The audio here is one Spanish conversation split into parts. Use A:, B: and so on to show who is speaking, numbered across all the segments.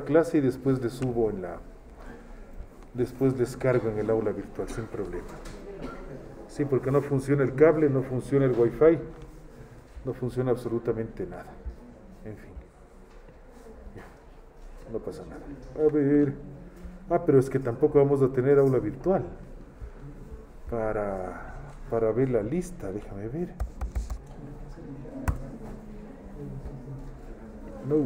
A: clase y después les subo después les cargo en el aula virtual sin problema. Sí, porque no funciona el cable, no funciona el wifi, no funciona absolutamente nada. En fin, ya, no pasa nada. A ver, pero es que tampoco vamos a tener aula virtual para ver la lista, déjame ver. No.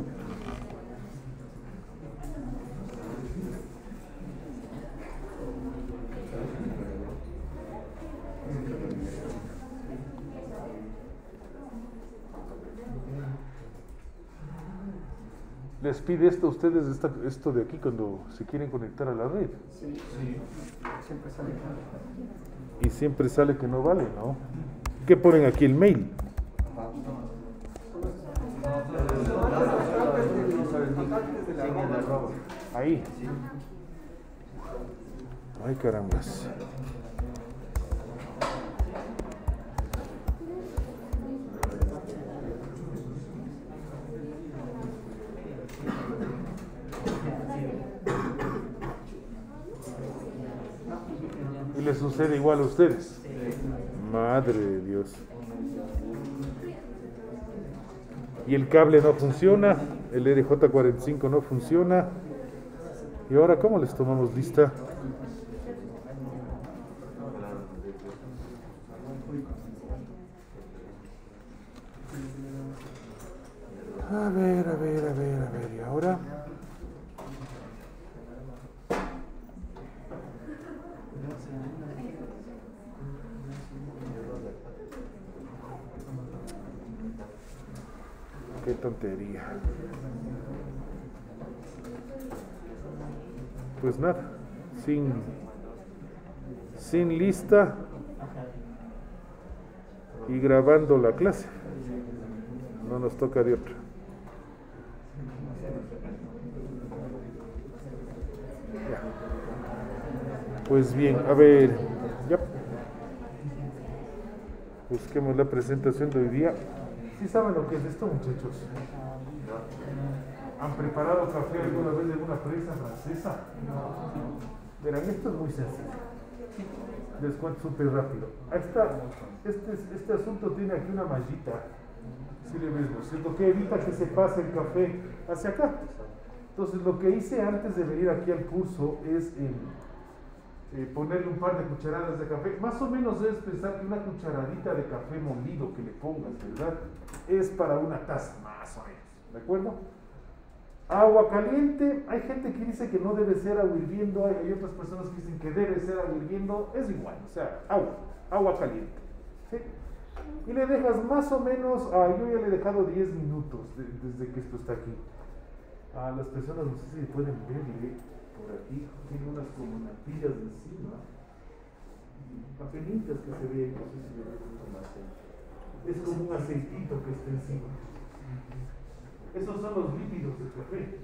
A: ¿Les pide esto a ustedes, esto de aquí, cuando se quieren conectar a la red?
B: Sí, siempre sale que no.
A: Y siempre sale que no vale, ¿no? ¿Qué ponen aquí? El mail. Ahí. Ay, carambas. Y les sucede igual a ustedes. Madre de Dios. Y el cable no funciona, el RJ45 no funciona. ¿Y ahora cómo les tomamos lista? A ver, ¿y ahora? Qué tontería. Pues nada, sin lista y grabando la clase. No nos toca de otra. Ya. Pues bien, a ver, ya. Busquemos la presentación de hoy día. ¿Sí saben lo que es esto, muchachos? ¿Han preparado café alguna vez en una prensa francesa? Verán, esto es muy sencillo. Les cuento súper rápido. Ahí está. Este asunto tiene aquí una mallita. Si le ves, ¿no es cierto? Que evita que se pase el café hacia acá. Entonces, lo que hice antes de venir aquí al curso es ponerle un par de cucharadas de café. Más o menos debes pensar que una cucharadita de café molido que le pongas, ¿verdad? Es para una taza, más o menos. ¿De acuerdo? Agua caliente. Hay gente que dice que no debe ser agua hirviendo. Hay otras personas que dicen que debe ser agua hirviendo. Es igual, o sea, agua caliente. ¿Sí? Y le dejas más o menos, yo ya le he dejado 10 minutos desde que esto está aquí. A las personas, no sé si pueden verle por aquí, tiene unas como natillas encima, apenitas que se ven, no sé si le ven con aceite. Es como un aceitito que está encima. Esos son los lípidos del café.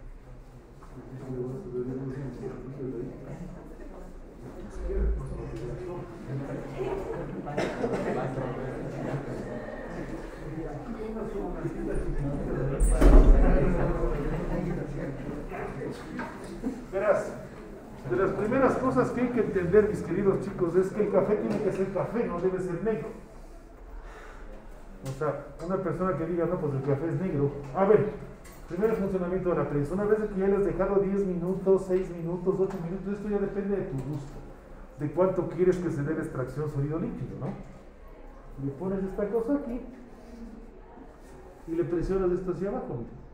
A: Verás, de las primeras cosas que hay que entender, mis queridos chicos, es que el café tiene que ser café, no debe ser negro. O sea, una persona que diga, no, pues el café es negro. A ver, primero funcionamiento de la prensa. Una vez que ya le has dejado 10 minutos, 6 minutos, 8 minutos, esto ya depende de tu gusto, de cuánto quieres que se dé la extracción sólido líquido, ¿no? Le pones esta cosa aquí y le presionas esto hacia abajo, mira.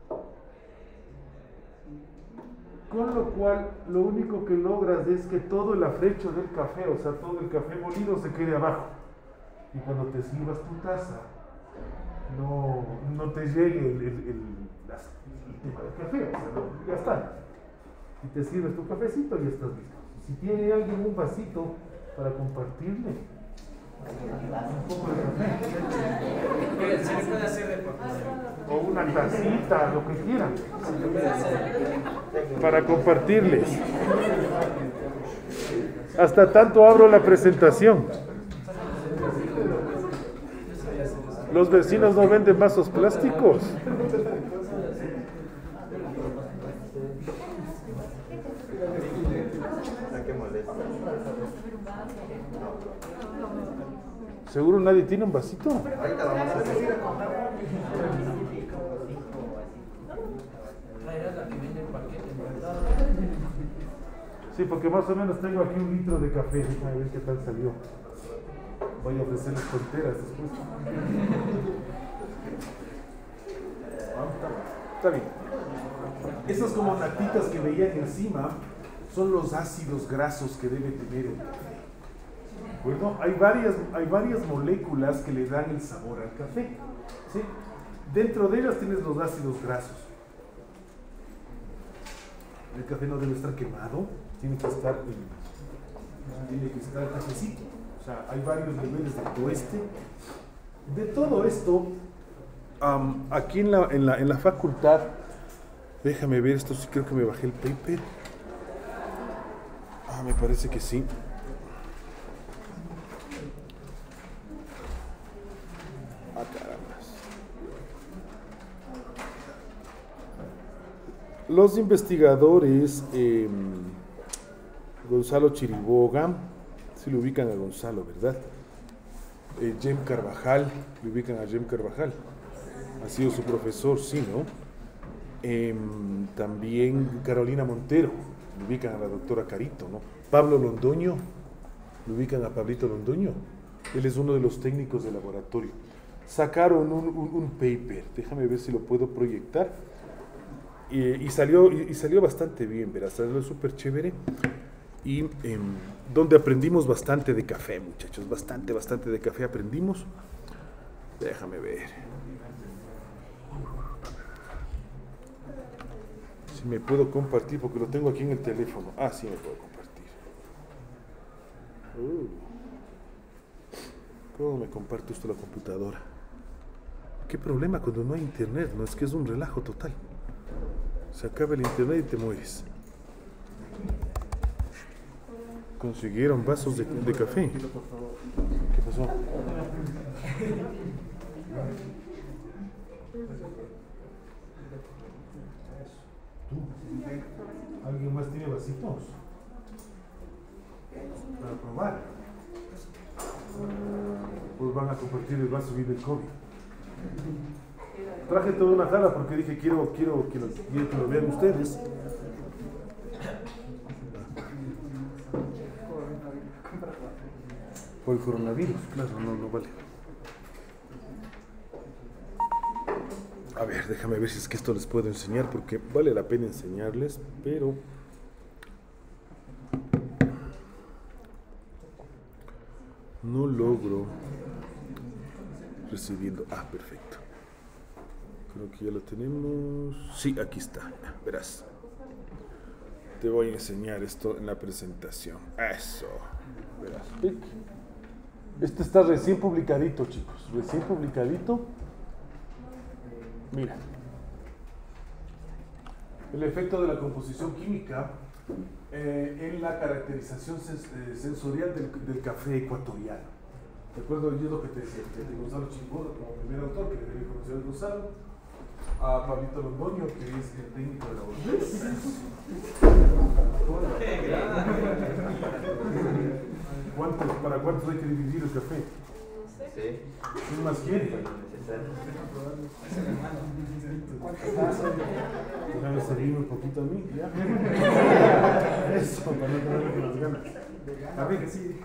A: Con lo cual, lo único que logras es que todo el afrecho del café, o sea, todo el café molido se quede abajo. Y cuando te sirvas tu taza, no te llegue el tema del café, o sea, ya está. Y te sirves tu cafecito y ya estás listo. Si tiene alguien un vasito para compartirle, un poco de café.
C: Se le puede hacer de por
A: o una tacita, lo que quieran, para compartirles. Hasta tanto abro la presentación. Los vecinos no venden vasos plásticos.
C: molesta.
A: ¿Seguro nadie tiene un vasito?
C: Ahorita vamos a ver.
A: Sí, porque más o menos tengo aquí 1 litro de café. A ver qué tal salió. Voy a ofrecerles tonteras después. Está bien. Estas como natitas que veían encima son los ácidos grasos que debe tener el café. Bueno, hay varias moléculas que le dan el sabor al café. ¿Sí? Dentro de ellas tienes los ácidos grasos. El café no debe estar quemado, tiene que estar cafecito. O sea, hay varios niveles de tueste. De todo esto, aquí en la facultad, déjame ver, esto sí creo que me bajé el paper. Me parece que sí. Carambas. Los investigadores Gonzalo Chiriboga, si lo ubican a Gonzalo, ¿verdad? Jem Carvajal, lo ubican a Jem Carvajal, ha sido su profesor, sí, ¿no? También Carolina Montero, lo ubican a la doctora Carito, ¿no? Pablo Londoño, lo ubican a Pablito Londoño, él es uno de los técnicos de laboratorio. Sacaron un paper, déjame ver si lo puedo proyectar, y salió bastante bien, verás, salió súper chévere, y donde aprendimos bastante de café, muchachos, bastante de café aprendimos. Déjame ver si me puedo compartir, porque lo tengo aquí en el teléfono. Sí me puedo compartir. ¿Cómo me comparte esto la computadora? ¿Qué problema cuando no hay internet? No, es que es un relajo total. Se acaba el internet y te mueres. Consiguieron vasos de café. ¿Qué pasó? ¿Alguien más tiene vasitos? Para probar. Pues van a compartir el vaso y del COVID. Traje toda una jarra porque dije quiero que lo vean ustedes. Por el coronavirus, claro, no vale. A ver, déjame ver si es que esto les puedo enseñar, porque vale la pena enseñarles, pero no logro recibiendo. Perfecto. Creo que ya lo tenemos. Sí, aquí está. Verás. Te voy a enseñar esto en la presentación. Eso. Verás. Este está recién publicadito, chicos. Recién publicadito. Mira. El efecto de la composición química en la caracterización sensorial del café ecuatoriano. ¿De acuerdo? Yo es lo que te decía, de Gonzalo Chiriboga como primer autor, que debe conocer a Gonzalo, a Pablito Londoño, que es el técnico de laboratorio. ¿Para cuántos hay que dividir el café?
C: Sí.
A: ¿Quién más quiere? Déjame servirme un poquito a mí, ya. Eso, para no tener que las ganas. A ver, sí.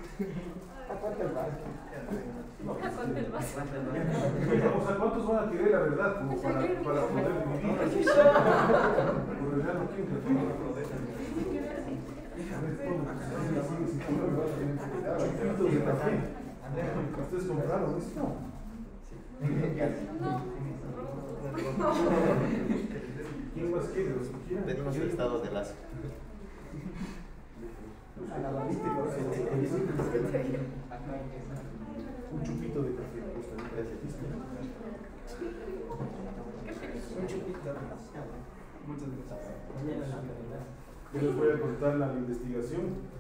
A: O sea, ¿cuántos van a querer la verdad? Como para poder dividir. Por el no quieren que de café. ¿Ustedes compraron esto? ¿Quién más quiere? ¿Los que quieran?
C: Tenemos estados de lazo.
A: Un chupito de café.
B: Un chupito. Muchas gracias.
A: Yo les voy a contar la investigación.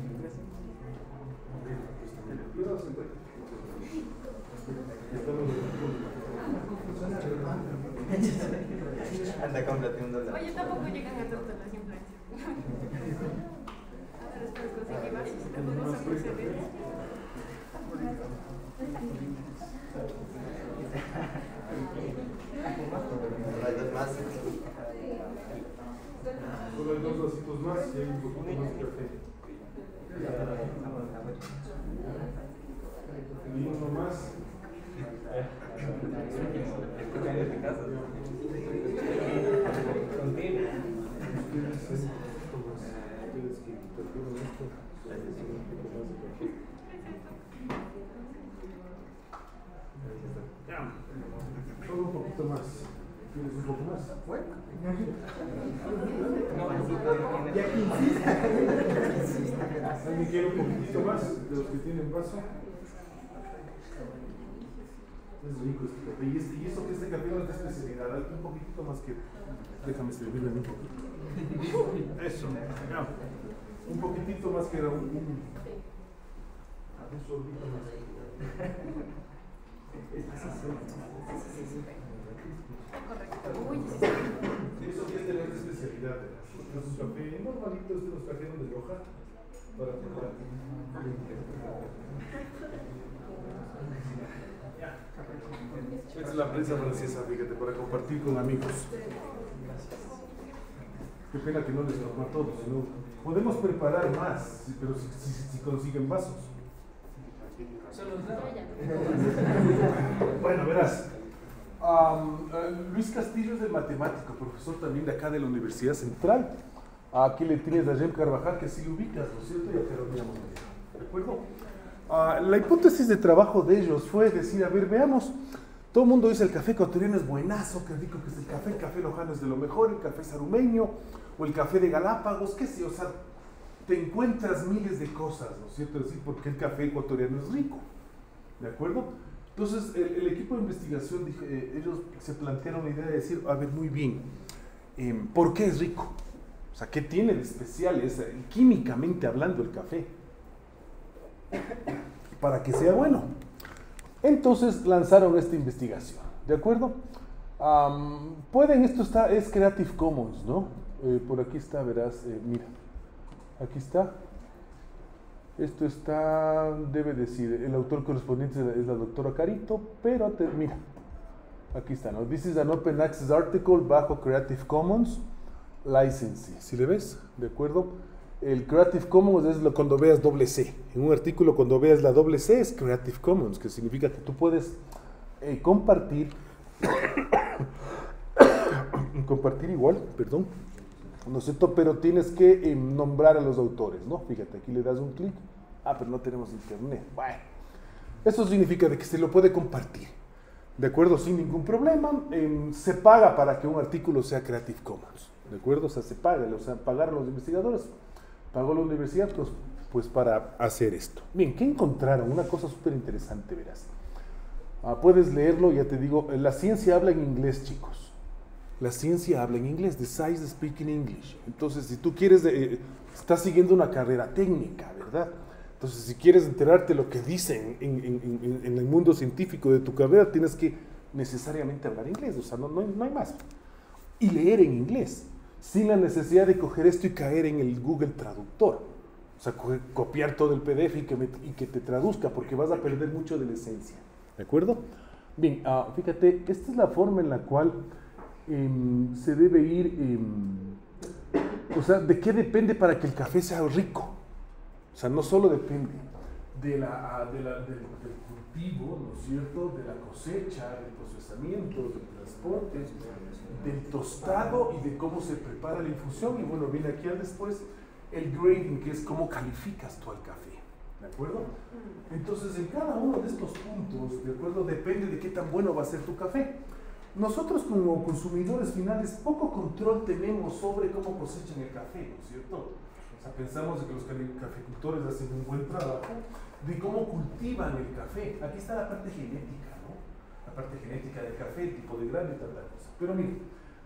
C: Anda, cómprate $1.
D: Oye, tampoco llegan a tanto las influencias.
A: hay dos vasitos más y hay un poquito más de café. Y uno más. Solo un poquito más. ¿Quieres un poco más?
B: Ya que insiste.
A: ¿Alguien quiere un poquitito más de los que tienen vaso? Es rico este café. Y eso que este café no es de especialidad. Un poquitito más que... Déjame servirle un poquito. Eso. Ya. Un poquitito más que era un sorbito más. Eso que es de la especialidad. Es un café normalito, los trajeron de Loja para probar. Esta es la prensa francesa, fíjate, para compartir con amigos. Qué pena que no les tocó a todos, sino podemos preparar más, pero si consiguen vasos. Bueno, verás. Luis Castillo es el matemático, profesor también de acá de la Universidad Central. Aquí le tienes a Jem Carvajal, que sí lo ubicas, ¿no es cierto? Ya te lo habíamos dicho, ¿de acuerdo? La hipótesis de trabajo de ellos fue decir, a ver, veamos, todo el mundo dice el café ecuatoriano es buenazo, qué rico que es el café lojano es de lo mejor, el café sarumeño, o el café de Galápagos, qué sé, o sea, te encuentras miles de cosas, ¿no es cierto? Es decir, porque el café ecuatoriano es rico, ¿de acuerdo? Entonces, el equipo de investigación, ellos se plantearon la idea de decir, a ver, muy bien, ¿por qué es rico? O sea, ¿qué tiene de especial químicamente hablando el café? Para que sea bueno. Entonces lanzaron esta investigación, ¿de acuerdo? Esto es Creative Commons, ¿no? Por aquí está, verás, mira, aquí está. Esto está, debe decir, el autor correspondiente es la doctora Carito, pero mira, aquí está, ¿no? This is an open access article bajo Creative Commons Licensing, ¿sí le ves? ¿De acuerdo? El Creative Commons es cuando veas C. En un artículo cuando veas la C es Creative Commons, que significa que tú puedes compartir, compartir igual, perdón, ¿no es cierto? Pero tienes que nombrar a los autores, ¿no? Fíjate, aquí le das un clic. Pero no tenemos internet. Bueno, eso significa de que se lo puede compartir, ¿de acuerdo? Sin ningún problema. Se paga para que un artículo sea Creative Commons, ¿de acuerdo? O sea, se paga, o sea, pagaron los investigadores, pagó la universidad, pues para hacer esto. Bien, ¿qué encontraron? Una cosa súper interesante, verás. Puedes leerlo, ya te digo, la ciencia habla en inglés, chicos. La ciencia habla en inglés, the science speak in English. Entonces, si tú quieres, estás siguiendo una carrera técnica, ¿verdad? Entonces, si quieres enterarte lo que dicen en el mundo científico de tu carrera, tienes que necesariamente hablar inglés, o sea, no hay más. Y leer en inglés, sin la necesidad de coger esto y caer en el Google Traductor. O sea, copiar todo el PDF y que te traduzca, porque vas a perder mucho de la esencia. ¿De acuerdo? Bien, fíjate, esta es la forma en la cual se debe ir, o sea, ¿de qué depende para que el café sea rico? O sea, no solo depende del cultivo, ¿no es cierto?, de la cosecha, del procesamiento, del transporte, del tostado y de cómo se prepara la infusión. Y bueno, viene aquí al después el grading, que es cómo calificas tú al café, ¿de acuerdo? Entonces, en cada uno de estos puntos, ¿de acuerdo?, depende de qué tan bueno va a ser tu café. Nosotros como consumidores finales poco control tenemos sobre cómo cosechan el café, ¿no es cierto? O sea, pensamos de que los caficultores hacen un buen trabajo, de cómo cultivan el café. Aquí está la parte genética, ¿no? La parte genética del café, el tipo de grano y tal cosa. Pero miren,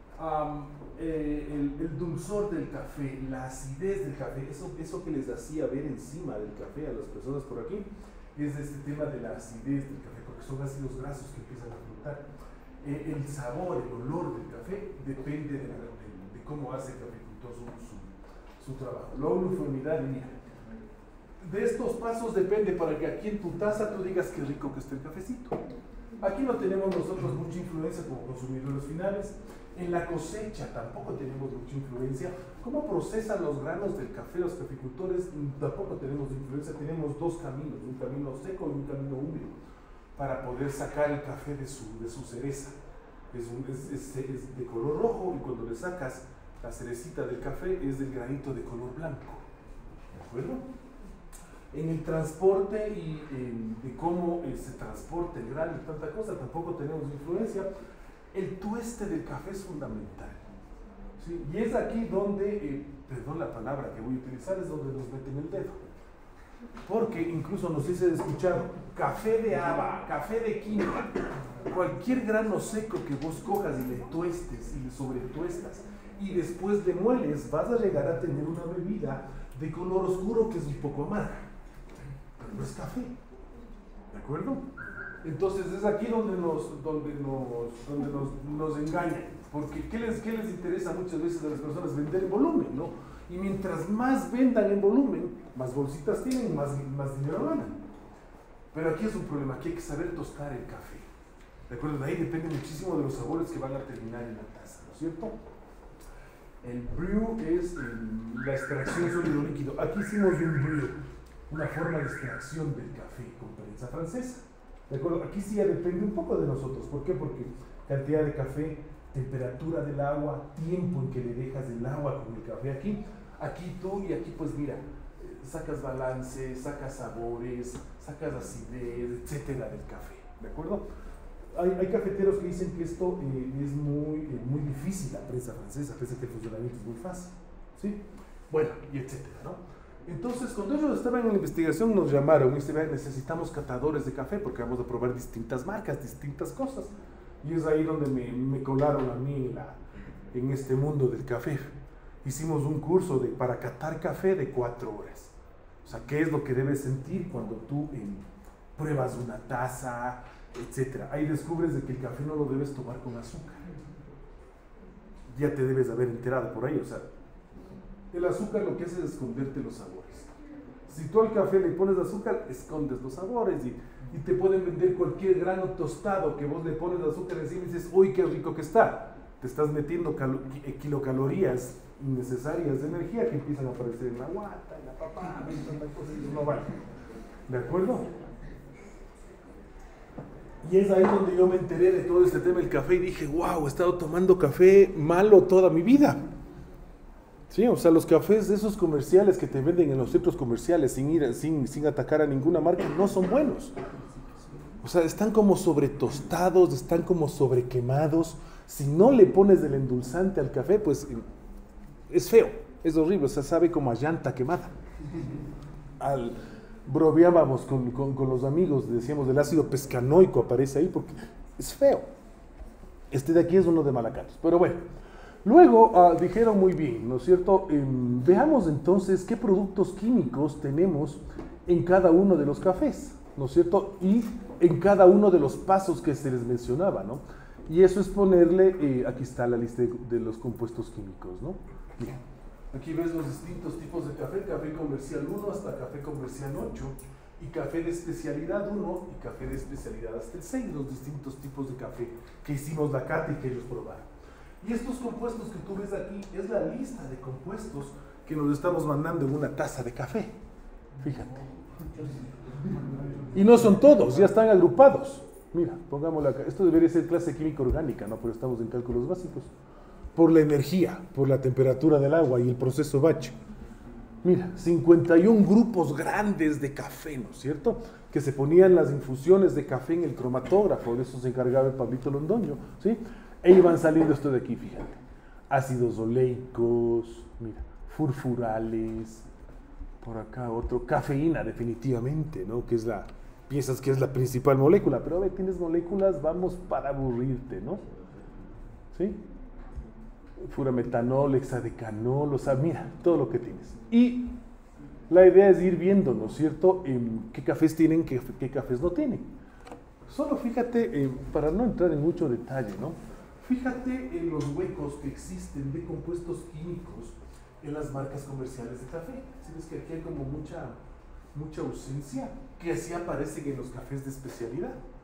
A: el dulzor del café, la acidez del café, eso que les hacía ver encima del café a las personas por aquí, es este tema de la acidez del café, porque son ácidos grasos que empiezan a flotar. El sabor, el olor del café depende de cómo hace el caficultor su trabajo. La uniformidad, mira, de estos pasos depende para que aquí en tu taza tú digas qué rico que está el cafecito. Aquí no tenemos nosotros mucha influencia como consumidores finales. En la cosecha tampoco tenemos mucha influencia. ¿Cómo procesan los granos del café los caficultores? Tampoco tenemos influencia. Tenemos dos caminos, un camino seco y un camino húmedo, para poder sacar el café de su cereza. Es de color rojo, y cuando le sacas la cerecita del café es del granito de color blanco. ¿De acuerdo? En el transporte y de cómo se transporta el grano y tanta cosa, tampoco tenemos influencia. El tueste del café es fundamental, ¿sí? Y es aquí donde, perdón la palabra que voy a utilizar, es donde nos meten el dedo. Porque incluso nos dice de escuchar café de haba, café de quinta, cualquier grano seco que vos cojas y le tuestes y le sobretuestas y después le mueles, vas a llegar a tener una bebida de color oscuro que es un poco amarga, pero no es café, ¿de acuerdo? Entonces es aquí donde nos engañan, porque ¿qué les interesa muchas veces a las personas? Vender en volumen, ¿no? Y mientras más vendan en volumen, más bolsitas tienen, más dinero ganan. Pero aquí es un problema, aquí hay que saber tostar el café, ¿de acuerdo? De ahí depende muchísimo de los sabores que van a terminar en la taza, ¿no es cierto? El brew es la extracción sólido líquido. Aquí hicimos un brew, una forma de extracción del café con prensa francesa. ¿De acuerdo? Aquí sí ya depende un poco de nosotros. ¿Por qué? Porque cantidad de café, temperatura del agua, tiempo en que le dejas el agua con el café aquí tú, y aquí pues mira, sacas balance, sacas sabores, sacas acidez, etcétera del café. ¿De acuerdo? Hay cafeteros que dicen que esto es muy difícil, la prensa francesa, pese a que el funcionamiento es muy fácil, ¿sí? Bueno, y etcétera, ¿no? Entonces, cuando ellos estaban en la investigación, nos llamaron y dijeron, necesitamos catadores de café porque vamos a probar distintas marcas, distintas cosas. Y es ahí donde me colaron a mí en este mundo del café. Hicimos un curso para catar café de 4 horas. O sea, ¿qué es lo que debes sentir cuando tú pruebas una taza, etcétera? Ahí descubres de que el café no lo debes tomar con azúcar. Ya te debes haber enterado por ahí, o sea, el azúcar lo que hace es esconderte los sabores. Si tú al café le pones azúcar, escondes los sabores y te pueden vender cualquier grano tostado que vos le pones azúcar encima y dices, uy, qué rico que está. Te estás metiendo kilocalorías innecesarias de energía que empiezan a aparecer en la guata, en la papada, y tantas cosas, y no vale. ¿De acuerdo? Y es ahí donde yo me enteré de todo este tema del café y dije, wow, he estado tomando café malo toda mi vida. Sí, o sea, los cafés de esos comerciales que te venden en los centros comerciales sin atacar a ninguna marca no son buenos. O sea, están como sobretostados, están como sobrequemados. Si no le pones el endulzante al café, pues es feo, es horrible, o sea, sabe como a llanta quemada. Bromeábamos con los amigos, decíamos, el ácido pescanoico aparece ahí porque es feo. Este de aquí es uno de Malacatos, pero bueno. Luego dijeron muy bien, ¿no es cierto? Veamos entonces qué productos químicos tenemos en cada uno de los cafés, ¿no es cierto? Y en cada uno de los pasos que se les mencionaba, ¿no? Y eso es ponerle, aquí está la lista de los compuestos químicos, ¿no? Bien. Aquí ves los distintos tipos de café comercial 1 hasta café comercial 8, y café de especialidad 1 y café de especialidad hasta el 6, los distintos tipos de café que hicimos la cata y que ellos probaron. Y estos compuestos que tú ves aquí es la lista de compuestos que nos estamos mandando en una taza de café. Fíjate. Y no son todos, ya están agrupados. Mira, pongámoslo acá. Esto debería ser clase química orgánica, ¿no? Pero estamos en cálculos básicos. Por la energía, por la temperatura del agua y el proceso batch. Mira, 51 grupos grandes de café, ¿no es cierto? Que se ponían las infusiones de café en el cromatógrafo, de eso se encargaba el Pablito Londoño, ¿sí? E iban saliendo esto de aquí, fíjate. Ácidos oleicos, mira, furfurales, por acá otro, cafeína definitivamente, ¿no? Piensas que es la principal molécula, pero a ver, tienes moléculas, vamos para aburrirte, ¿no? ¿Sí? Furametanol, hexadecanol, o sea, mira, todo lo que tienes. Y la idea es ir viendo, ¿no es cierto?, qué cafés tienen, qué cafés no tienen. Solo fíjate, para no entrar en mucho detalle, ¿no? Fíjate en los huecos que existen de compuestos químicos en las marcas comerciales de café. Si ves que aquí hay como mucha ausencia, que así aparecen en los cafés de especialidad.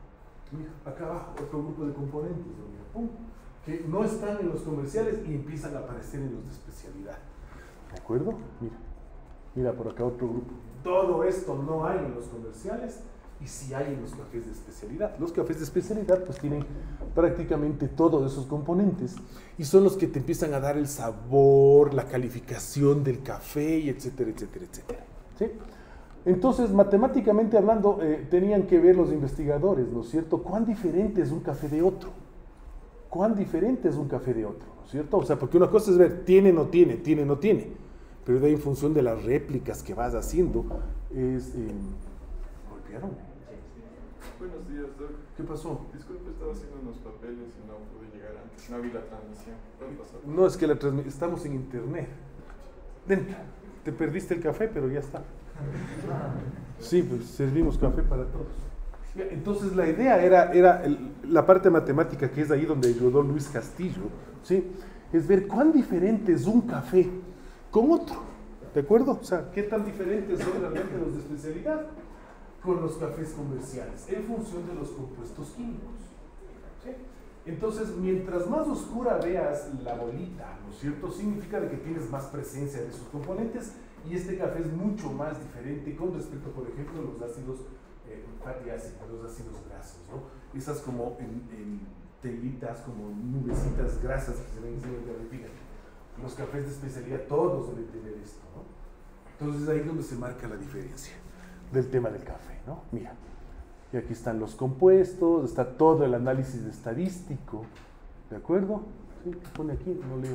A: Mira, acá abajo, otro grupo de componentes, mira, pum, que no están en los comerciales y empiezan a aparecer en los de especialidad. ¿De acuerdo? Mira, mira por acá otro grupo. Todo esto no hay en los comerciales y sí hay en los cafés de especialidad. Los cafés de especialidad pues tienen prácticamente todos esos componentes y son los que te empiezan a dar el sabor, la calificación del café y etcétera, etcétera, etcétera. ¿Sí? Entonces, matemáticamente hablando, tenían que ver los investigadores, ¿no es cierto? ¿Cuán diferente es un café de otro? ¿Cuán diferente es un café de otro? ¿No es cierto? O sea, porque una cosa es ver, tiene, no tiene, tiene, no tiene. Pero de ahí en función de las réplicas que vas haciendo, es... ¿Golpearon?
D: Buenos días, Doc.
A: ¿Qué pasó?
D: Disculpe, estaba haciendo unos papeles y no pude llegar antes. No vi la transmisión. ¿Puede pasar?
A: No, es que estamos en internet. Ven, te perdiste el café, pero ya está. Sí, pues servimos café para todos. Entonces la idea era la parte matemática, que es ahí donde ayudó Luis Castillo, ¿sí? Es ver cuán diferente es un café con otro, ¿de acuerdo? O sea, qué tan diferentes son realmente los de especialidad con los cafés comerciales, en función de los compuestos químicos, ¿sí? Entonces, mientras más oscura veas la bolita, ¿no es cierto? Significa de que tienes más presencia de sus componentes y este café es mucho más diferente con respecto, por ejemplo, a los ácidos fatty acids, los ácidos grasos, ¿no? Esas como en telitas, como nubecitas grasas que se ven encima del café. Fíjate, los cafés de especialidad todos deben tener esto, ¿no? Entonces ahí es donde se marca la diferencia del tema del café, ¿no? Mira, y aquí están los compuestos, está todo el análisis estadístico, ¿de acuerdo? ¿Sí? ¿Qué pone aquí? No leo.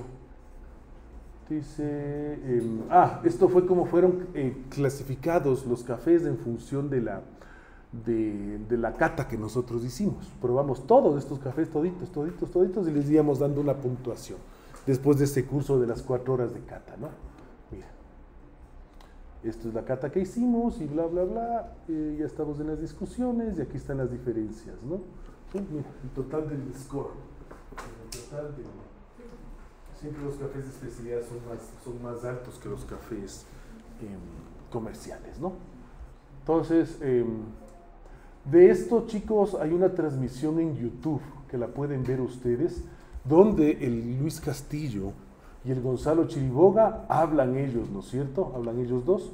A: Dice, esto fue como fueron clasificados los cafés en función de la cata que nosotros hicimos. Probamos todos estos cafés, toditos, y les íbamos dando una puntuación después de este curso de las 4 horas de cata, ¿no? Mira, esto es la cata que hicimos y bla, bla, bla, ya estamos en las discusiones y aquí están las diferencias, ¿no? Sí, mira, el total del score, el total del... Siempre los cafés de especialidad son más altos que los cafés comerciales, ¿no? Entonces, de esto, chicos, hay una transmisión en YouTube que la pueden ver ustedes, donde el Luis Castillo y el Gonzalo Chiriboga hablan ellos, ¿no es cierto? Hablan ellos dos.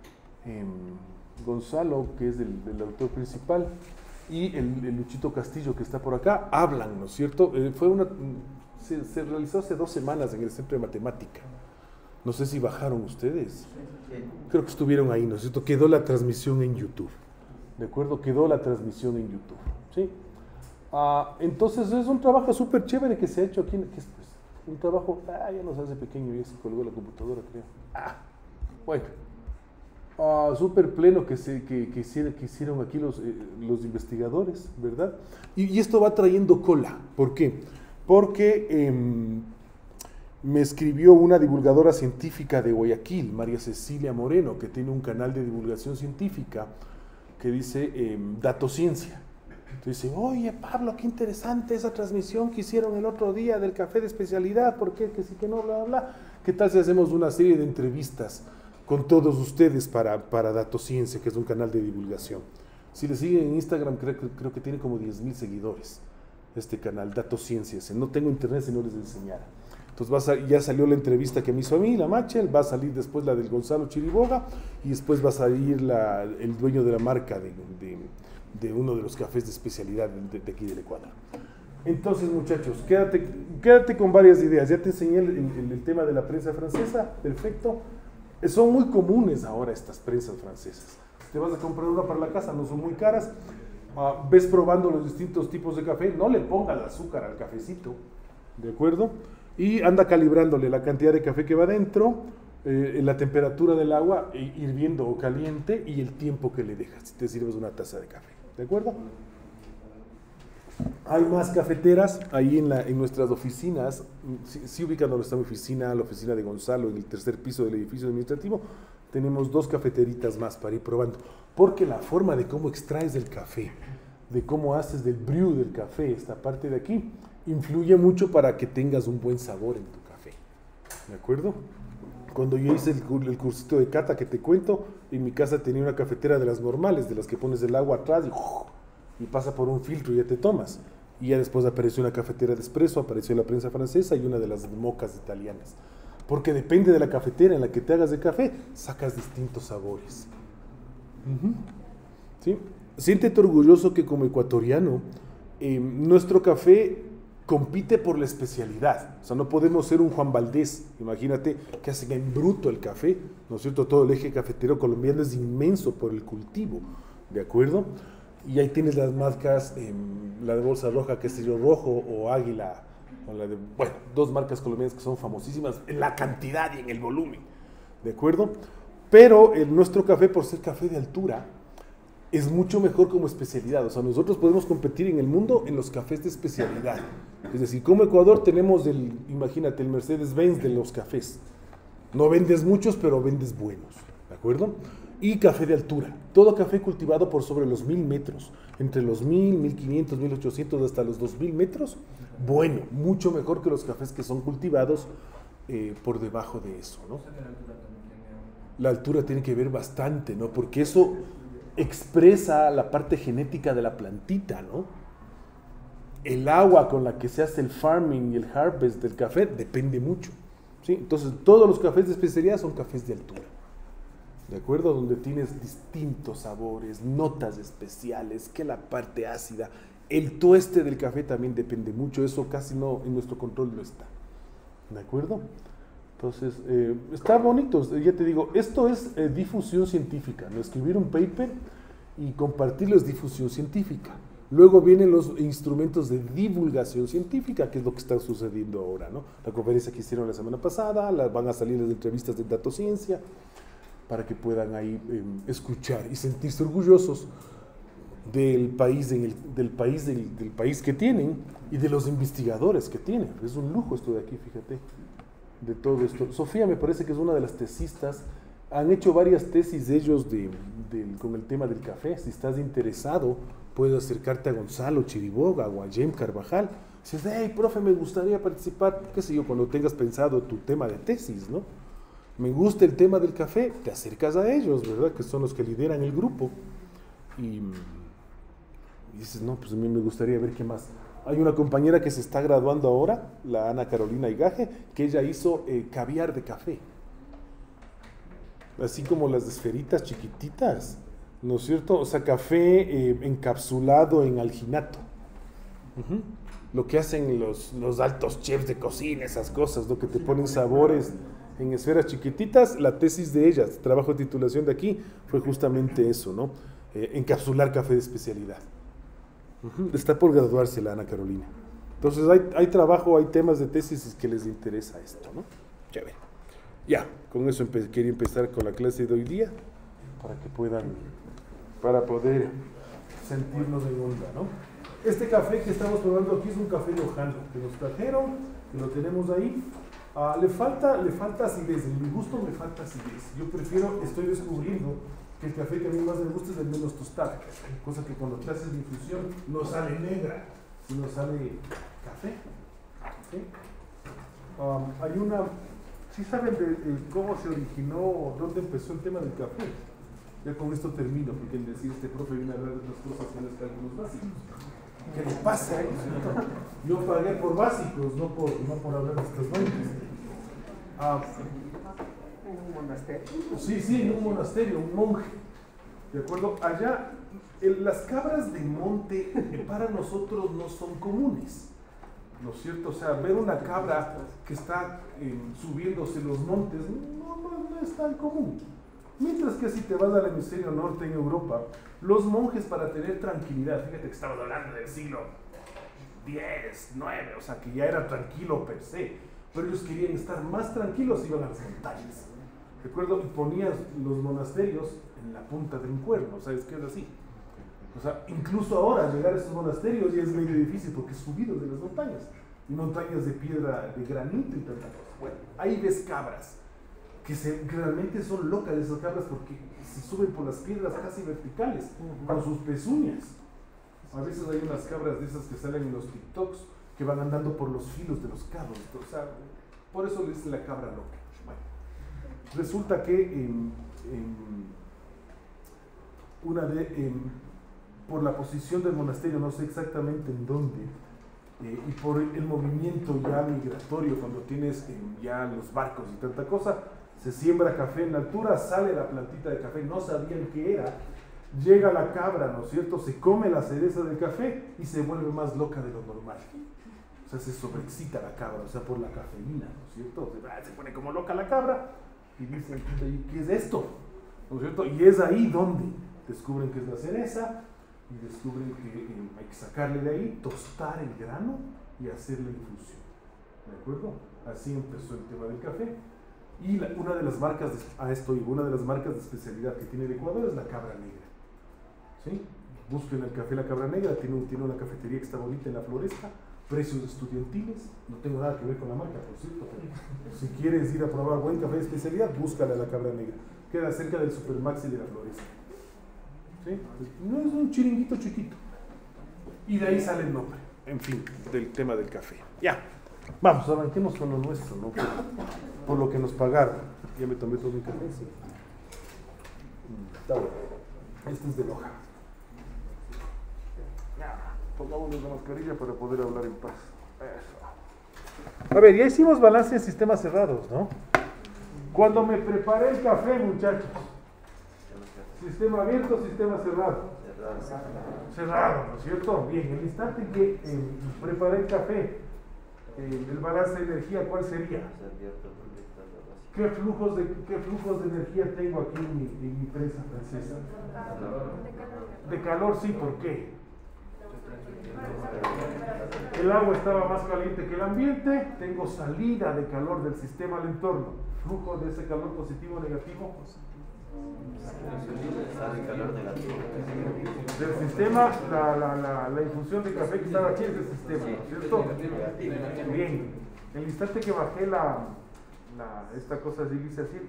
A: Gonzalo, que es el autor principal, y el Luchito Castillo, que está por acá, hablan, ¿no es cierto? Se realizó hace 2 semanas en el Centro de Matemática. No sé si bajaron ustedes. Creo que estuvieron ahí, ¿no es cierto? Quedó la transmisión en YouTube. ¿De acuerdo? Quedó la transmisión en YouTube. ¿Sí? Entonces es un trabajo súper chévere que se ha hecho aquí. Un trabajo, ya nos hace pequeño, ya se colgó la computadora, creo. Bueno. Súper pleno que hicieron aquí los investigadores, ¿verdad? Y esto va trayendo cola. ¿Por qué? Porque me escribió una divulgadora científica de Guayaquil, María Cecilia Moreno, que tiene un canal de divulgación científica que dice Datociencia. Entonces dice, oye Pablo, qué interesante esa transmisión que hicieron el otro día del café de especialidad, ¿por qué? Que sí, que no, bla, bla. ¿Qué tal si hacemos una serie de entrevistas con todos ustedes para Datociencia, que es un canal de divulgación? Si le siguen en Instagram, creo que tiene como 10,000 seguidores. Este canal, Datociencias. No tengo internet si no les enseñara. Entonces ya salió la entrevista que me hizo a mí, la Machel, va a salir después la del Gonzalo Chiriboga y después va a salir el dueño de la marca de uno de los cafés de especialidad de aquí del Ecuador. Entonces, muchachos, quédate con varias ideas. Ya te enseñé el tema de la prensa francesa, perfecto. Son muy comunes ahora estas prensas francesas. Si te vas a comprar una para la casa, no son muy caras. Ves probando los distintos tipos de café, no le pongas azúcar al cafecito, ¿de acuerdo? Y anda calibrándole la cantidad de café que va dentro, la temperatura del agua hirviendo o caliente y el tiempo que le dejas, si te sirves una taza de café, ¿de acuerdo? Hay más cafeteras ahí en nuestras oficinas, sí ubicando nuestra oficina, la oficina de Gonzalo, en el 3er piso del edificio administrativo, tenemos 2 cafeteritas más para ir probando, porque la forma de cómo extraes el café, de cómo haces del brew del café, esta parte de aquí, influye mucho para que tengas un buen sabor en tu café, ¿de acuerdo? Cuando yo hice el cursito de cata que te cuento, en mi casa tenía una cafetera de las normales, de las que pones el agua atrás y pasa por un filtro y ya te tomas. Y ya después apareció una cafetera de espresso, apareció la prensa francesa y una de las mocas italianas. Porque depende de la cafetera en la que te hagas de café, sacas distintos sabores. ¿Sí? Siéntete orgulloso que como ecuatoriano, nuestro café compite por la especialidad. O sea, no podemos ser un Juan Valdés, imagínate, que hacen en bruto el café, ¿no es cierto? Todo el eje cafetero colombiano es inmenso por el cultivo, ¿de acuerdo? Y ahí tienes las marcas, la de Bolsa Roja, que es Sello Rojo, o Águila, o la de, bueno, dos marcas colombianas que son famosísimas en la cantidad y en el volumen, ¿de acuerdo? Pero nuestro café, por ser café de altura, es mucho mejor como especialidad. O sea, nosotros podemos competir en el mundo en los cafés de especialidad. Es decir, como Ecuador tenemos imagínate, el Mercedes-Benz de los cafés. No vendes muchos, pero vendes buenos, ¿de acuerdo? Y café de altura. Todo café cultivado por sobre los 1000 metros. Entre los 1000, 1500, 1800 hasta los 2000 metros. Bueno, mucho mejor que los cafés que son cultivados por debajo de eso, ¿no? La altura tiene que ver bastante, ¿no? Porque eso expresa la parte genética de la plantita, ¿no? El agua con la que se hace el farming y el harvest del café depende mucho, ¿sí? Entonces, todos los cafés de especialidad son cafés de altura, ¿de acuerdo? Donde tienes distintos sabores, notas especiales, que la parte ácida, el tueste del café también depende mucho, eso casi no, en nuestro control no está, ¿de acuerdo? Entonces, está bonito, ya te digo, esto es difusión científica, ¿no? Escribir un paper y compartirlo es difusión científica. Luego vienen los instrumentos de divulgación científica, que es lo que está sucediendo ahora, ¿no? La conferencia que hicieron la semana pasada, van a salir las entrevistas de Datociencia, para que puedan ahí escuchar y sentirse orgullosos del país, del país que tienen y de los investigadores que tienen. Es un lujo esto de aquí, fíjate, de todo esto. Sofía me parece que es una de las tesistas. Han hecho varias tesis de ellos con el tema del café. Si estás interesado, puedes acercarte a Gonzalo Chiriboga o a Jem Carvajal. Dices, hey, profe, me gustaría participar, qué sé yo, cuando tengas pensado tu tema de tesis, ¿no? Me gusta el tema del café, te acercas a ellos, ¿verdad? Que son los que lideran el grupo. Y dices, no, pues a mí me gustaría ver qué más. Hay una compañera que se está graduando ahora, la Ana Carolina Igaje, que ella hizo caviar de café. Así como las esferitas chiquititas, ¿no es cierto? O sea, café encapsulado en alginato. Lo que hacen los altos chefs de cocina, esas cosas, ¿no? Que te ponen sabores en esferas chiquititas. La tesis de ella, trabajo de titulación de aquí, fue justamente eso, ¿no? Encapsular café de especialidad. Está por graduarse la Ana Carolina. Entonces hay trabajo, hay temas de tesis que les interesa esto, ¿no? Chévere. Ya, con eso quería empezar con la clase de hoy día, para poder sentirnos en onda, ¿no? Este café que estamos probando aquí es un café lojano, que nos trajeron, que lo tenemos ahí. Le falta acidez, en mi gusto me falta acidez. Yo estoy descubriendo que el café que a mí más me gusta es el menos tostado, cosa que cuando te haces la infusión no sale negra, sino sale café. ¿Sí? ¿Sí saben cómo se originó, dónde empezó el tema del café? Ya con esto termino, porque el decir este profe viene a hablar de otras cosas que no están con los básicos. ¿Qué le pasa? Yo pagué por básicos, no por hablar de estas vainas.
B: ¿Un monasterio?
A: Sí, en un monasterio, un monje. ¿De acuerdo? Allá, las cabras de monte para nosotros no son comunes, ¿no es cierto? O sea, ver una cabra que está subiéndose los montes no es tan común. Mientras que si te vas al hemisferio norte en Europa, los monjes, para tener tranquilidad, fíjate que estamos hablando del siglo X, IX, o sea que ya era tranquilo per se, pero ellos querían estar más tranquilos, iban a las montañas, ¿de acuerdo? Y ponían los monasterios en la punta de un cuerno, ¿sabes qué es así? O sea, incluso ahora llegar a esos monasterios ya es medio difícil porque es subido de las montañas, y montañas de piedra, de granito y tanta cosa. Bueno, ahí ves cabras que realmente son locas esas cabras porque se suben por las piedras casi verticales, con sus pezuñas. A veces hay unas cabras de esas que salen en los TikToks que van andando por los filos de los carros, o sea, por eso le dicen la cabra loca. Bueno, resulta que por la posición del monasterio, no sé exactamente en dónde, y por el movimiento ya migratorio, cuando tienes ya los barcos y tanta cosa, se siembra café en la altura, sale la plantita de café, no sabían qué era, llega la cabra, ¿no es cierto?, se come la cereza del café y se vuelve más loca de lo normal. O sea, se sobreexcita la cabra, o sea, por la cafeína, ¿no es cierto? Se pone como loca la cabra y dicen, ¿qué es esto? ¿No es cierto? Y es ahí donde descubren que es la cereza y descubren que hay que sacarle de ahí, tostar el grano y hacer la infusión. ¿De acuerdo? Así empezó el tema del café. Y una de las marcas de especialidad que tiene el Ecuador es la cabra negra. ¿Sí? Busquen el café La Cabra Negra, tiene una cafetería que está bonita en La Floresta, precios estudiantiles, no tengo nada que ver con la marca, por cierto, pero si quieres ir a probar buen café de especialidad, búscala La Cabra Negra, queda cerca del Supermaxi de La Floresta. ¿Sí? No es un chiringuito chiquito. Y de ahí sale el nombre, en fin, del tema del café. Ya, vamos, arranquemos con lo nuestro, ¿no? Por lo que nos pagaron. Ya me tomé todo mi café, sí. Está bueno. Este es de Loja. Ya, pongámonos la mascarilla para poder hablar en paz. Eso. A ver, ya hicimos balance en sistemas cerrados, ¿no? Cuando me preparé el café, muchachos, sistema abierto, sistema cerrado. Cerrado, ¿no es cierto? Bien, el instante que preparé el café, el balance de energía, ¿cuál sería? ¿Qué flujos de energía tengo aquí en mi prensa francesa? De calor, sí, ¿por qué? El agua estaba más caliente que el ambiente, tengo salida de calor del sistema al entorno. Flujo de ese calor positivo o negativo. Del sistema, la infusión de café que estaba aquí es del sistema, ¿cierto? Bien, el instante que bajé esta cosa dice así,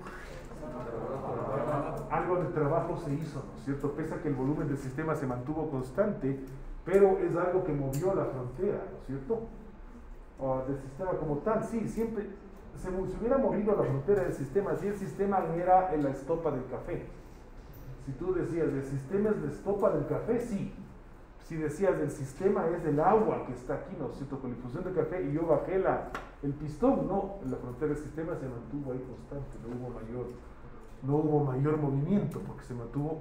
A: algo de trabajo se hizo, ¿no es cierto? Pese a que el volumen del sistema se mantuvo constante, pero es algo que movió la frontera, ¿no es cierto? O del sistema como tal, sí, siempre se hubiera movido la frontera del sistema si el sistema era en la estopa del café. Si tú decías, el sistema es la estopa del café, sí. Si decías, el sistema es el agua que está aquí, ¿no es cierto?, con la infusión de café, y yo bajé el pistón, no, la frontera del sistema se mantuvo ahí constante, no hubo mayor movimiento, porque se mantuvo,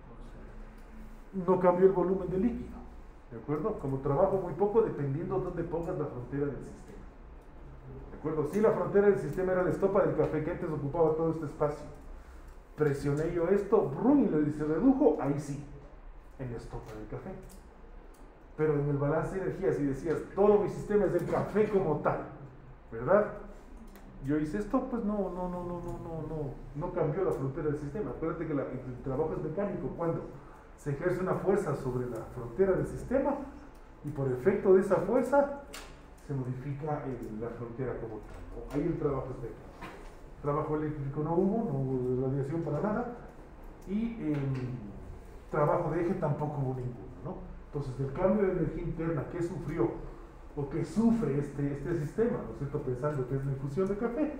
A: no cambió el volumen del líquido, ¿de acuerdo? Como trabajo muy poco dependiendo de dónde pongas la frontera del sistema, ¿de acuerdo? Si la frontera del sistema era la estopa del café, que antes ocupaba todo este espacio, presioné yo esto, brum, y se redujo, ahí sí, en la estopa del café. Pero en el balance de energía, si decías, todo mi sistema es del café como tal, ¿verdad? Yo hice esto, pues no cambió la frontera del sistema. Acuérdate que el trabajo es mecánico, cuando se ejerce una fuerza sobre la frontera del sistema y por efecto de esa fuerza se modifica la frontera como tal. Ahí el trabajo es mecánico. Trabajo eléctrico no hubo radiación para nada, y trabajo de eje tampoco hubo ninguno, ¿no? Entonces, el cambio de energía interna que sufrió o que sufre este sistema, ¿no es cierto?, pensando que es la infusión de café,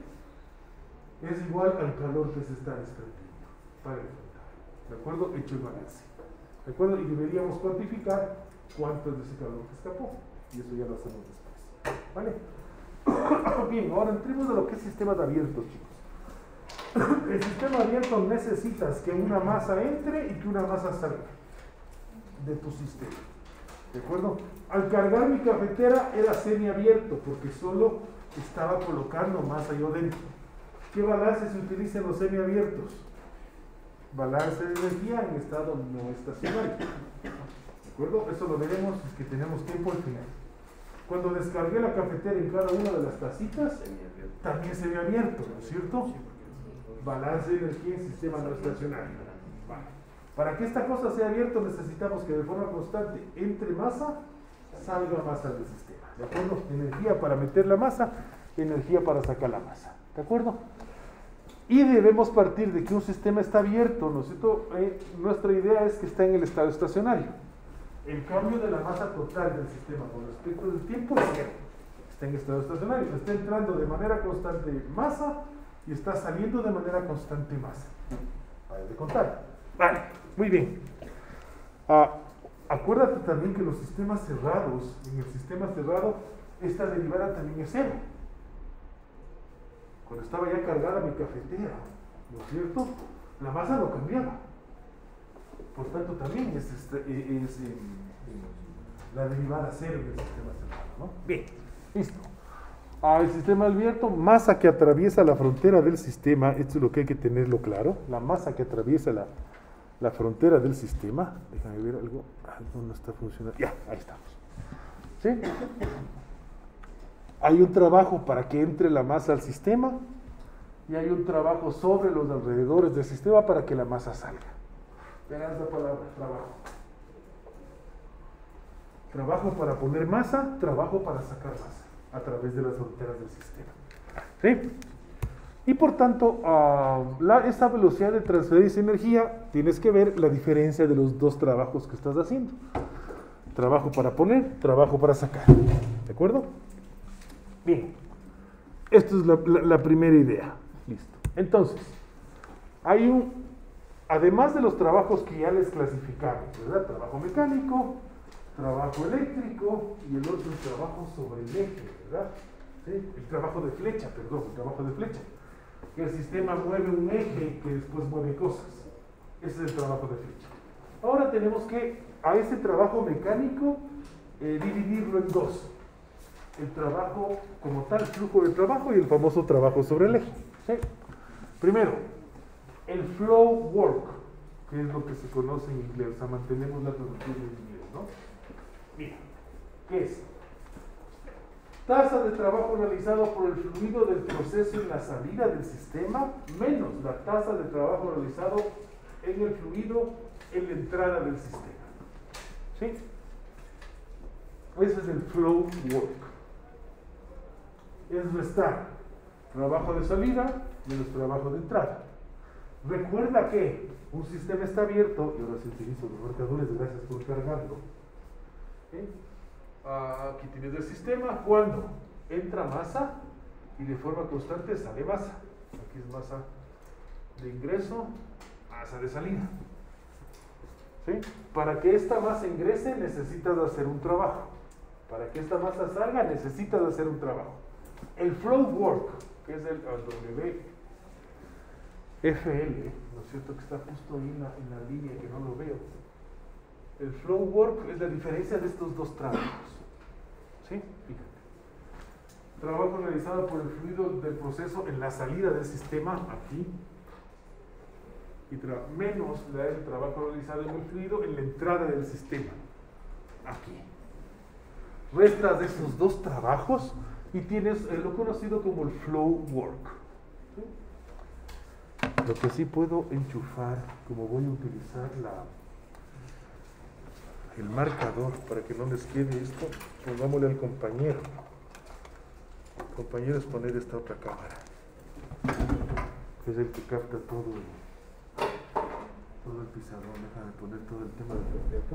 A: es igual al calor que se está desprendiendo para el frontal. ¿De acuerdo? Hecho el balance. ¿De acuerdo? Y deberíamos cuantificar cuánto es de ese calor que escapó. Y eso ya lo hacemos después. ¿Vale? Bien, ahora entremos a lo que es sistemas abiertos, chicos. El sistema abierto necesitas que una masa entre y que una masa salga de tu sistema. ¿De acuerdo? Al cargar mi cafetera era semiabierto porque solo estaba colocando masa yo dentro. ¿Qué balance se utiliza en los semiabiertos? Balance de energía en estado no estacionario. ¿De acuerdo? Eso lo veremos, es que tenemos tiempo al final. Cuando descargué la cafetera en cada una de las tacitas, también se ve abierto, ¿no es cierto? Balance de energía en sistema no estacionario. Vale. Para que esta cosa sea abierta necesitamos que de forma constante entre masa, salga masa del sistema. ¿De acuerdo? Energía para meter la masa, energía para sacar la masa. ¿De acuerdo? Y debemos partir de que un sistema está abierto, ¿no es cierto? Nuestra idea es que está en el estado estacionario. El cambio de la masa total del sistema con respecto del tiempo es cero. Está en estado estacionario. Está entrando de manera constante masa y está saliendo de manera constante masa. Vale, de contar. Vale, muy bien. acuérdate también que los sistemas cerrados, en el sistema cerrado, esta derivada también es cero. Cuando estaba ya cargada mi cafetera, ¿no es cierto? La masa no cambiaba. Por tanto, también es la derivada cero en el sistema cerrado, ¿no? Bien, listo. El sistema abierto, masa que atraviesa la frontera del sistema, esto es lo que hay que tenerlo claro, la masa que atraviesa la frontera del sistema. Déjame ver algo, no está funcionando, ya, ahí estamos. ¿Sí? Hay un trabajo para que entre la masa al sistema y hay un trabajo sobre los alrededores del sistema para que la masa salga. Verás la palabra, trabajo. Trabajo para poner masa, trabajo para sacar masa a través de las fronteras del sistema. ¿Sí? Y por tanto, esa velocidad de transferencia de energía, tienes que ver la diferencia de los dos trabajos que estás haciendo. Trabajo para poner, trabajo para sacar. ¿De acuerdo? Bien. Esta es la primera idea. Listo. Entonces, además de los trabajos que ya les clasificamos, ¿verdad? Trabajo mecánico, trabajo eléctrico y el otro trabajo sobre el eje, ¿verdad? ¿Sí? El trabajo de flecha. Que el sistema mueve un eje que después mueve cosas. Ese es el trabajo de flecha. Ahora tenemos que a ese trabajo mecánico dividirlo en dos. El trabajo como tal, flujo de trabajo, y el famoso trabajo sobre el eje. ¿Sí? Primero, el flow work, que es lo que se conoce en inglés. O sea, mantenemos la traducción en inglés, ¿no? Mira, ¿qué es? Tasa de trabajo realizado por el fluido del proceso en la salida del sistema menos la tasa de trabajo realizado en el fluido en la entrada del sistema. ¿Sí? Ese es el flow work. Es restar trabajo de salida menos trabajo de entrada. Recuerda que un sistema está abierto, y ahora sí utilizo los marcadores, gracias por cargarlo. ¿Sí? Aquí tienes el sistema cuando entra masa y de forma constante sale masa. Aquí es masa de ingreso, masa de salida. ¿Sí? Para que esta masa ingrese necesitas hacer un trabajo. Para que esta masa salga necesitas hacer un trabajo. El flow work, que es el WFL, ¿no es cierto? Que está justo ahí en la línea que no lo veo. El flow work es la diferencia de estos dos trabajos. ¿Sí? Fíjate. Trabajo realizado por el fluido del proceso en la salida del sistema, aquí. Y menos el trabajo realizado en el fluido en la entrada del sistema, aquí. Restas de esos dos trabajos y tienes lo conocido como el flow work. ¿Sí? Lo que sí puedo enchufar, como voy a utilizar el marcador para que no les quede esto, pongámosle al compañero. El compañero es poner esta otra cámara, que es el que capta todo el pizarrón. Déjame poner todo el tema de acá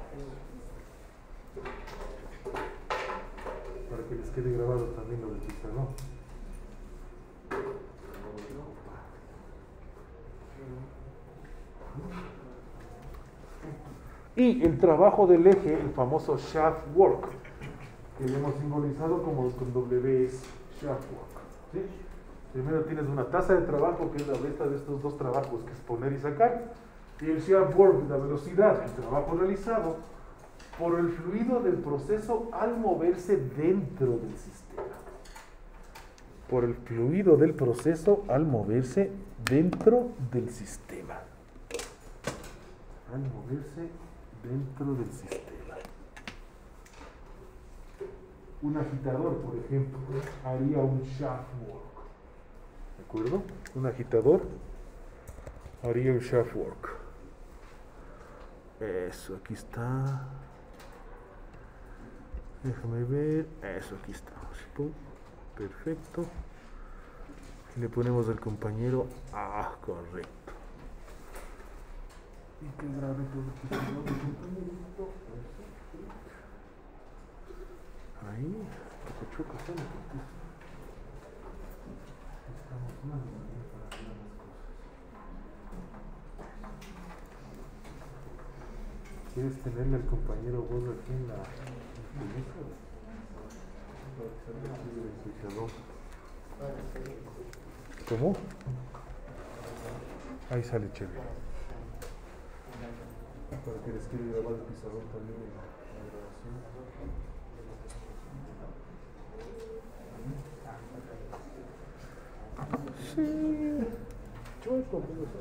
A: para que les quede grabado también lo del pizarrón. Y el trabajo del eje, el famoso shaft work, que le hemos simbolizado como con WS, shaft work. ¿Sí? Primero tienes una tasa de trabajo, que es la resta de estos dos trabajos, que es poner y sacar, y el shaft work, la velocidad, el trabajo realizado por el fluido del proceso al moverse dentro del sistema. Por el fluido del proceso al moverse dentro del sistema. Al moverse dentro del sistema. Un agitador, por ejemplo, haría un shaft work. ¿De acuerdo? Un agitador haría un shaft work. Eso, aquí está. Déjame ver. Eso, aquí está. Pum. Perfecto. Y le ponemos al compañero. Correcto. Y que grabe todo el compañerito. Ahí. Choca, estamos mal para hacer las cosas. ¿Quieres tenerle al compañero Gordo aquí en la ¿Cómo? Ahí sale chévere. Para que les quiera grabar el pizarrón también en la grabación. Sí. Chueco,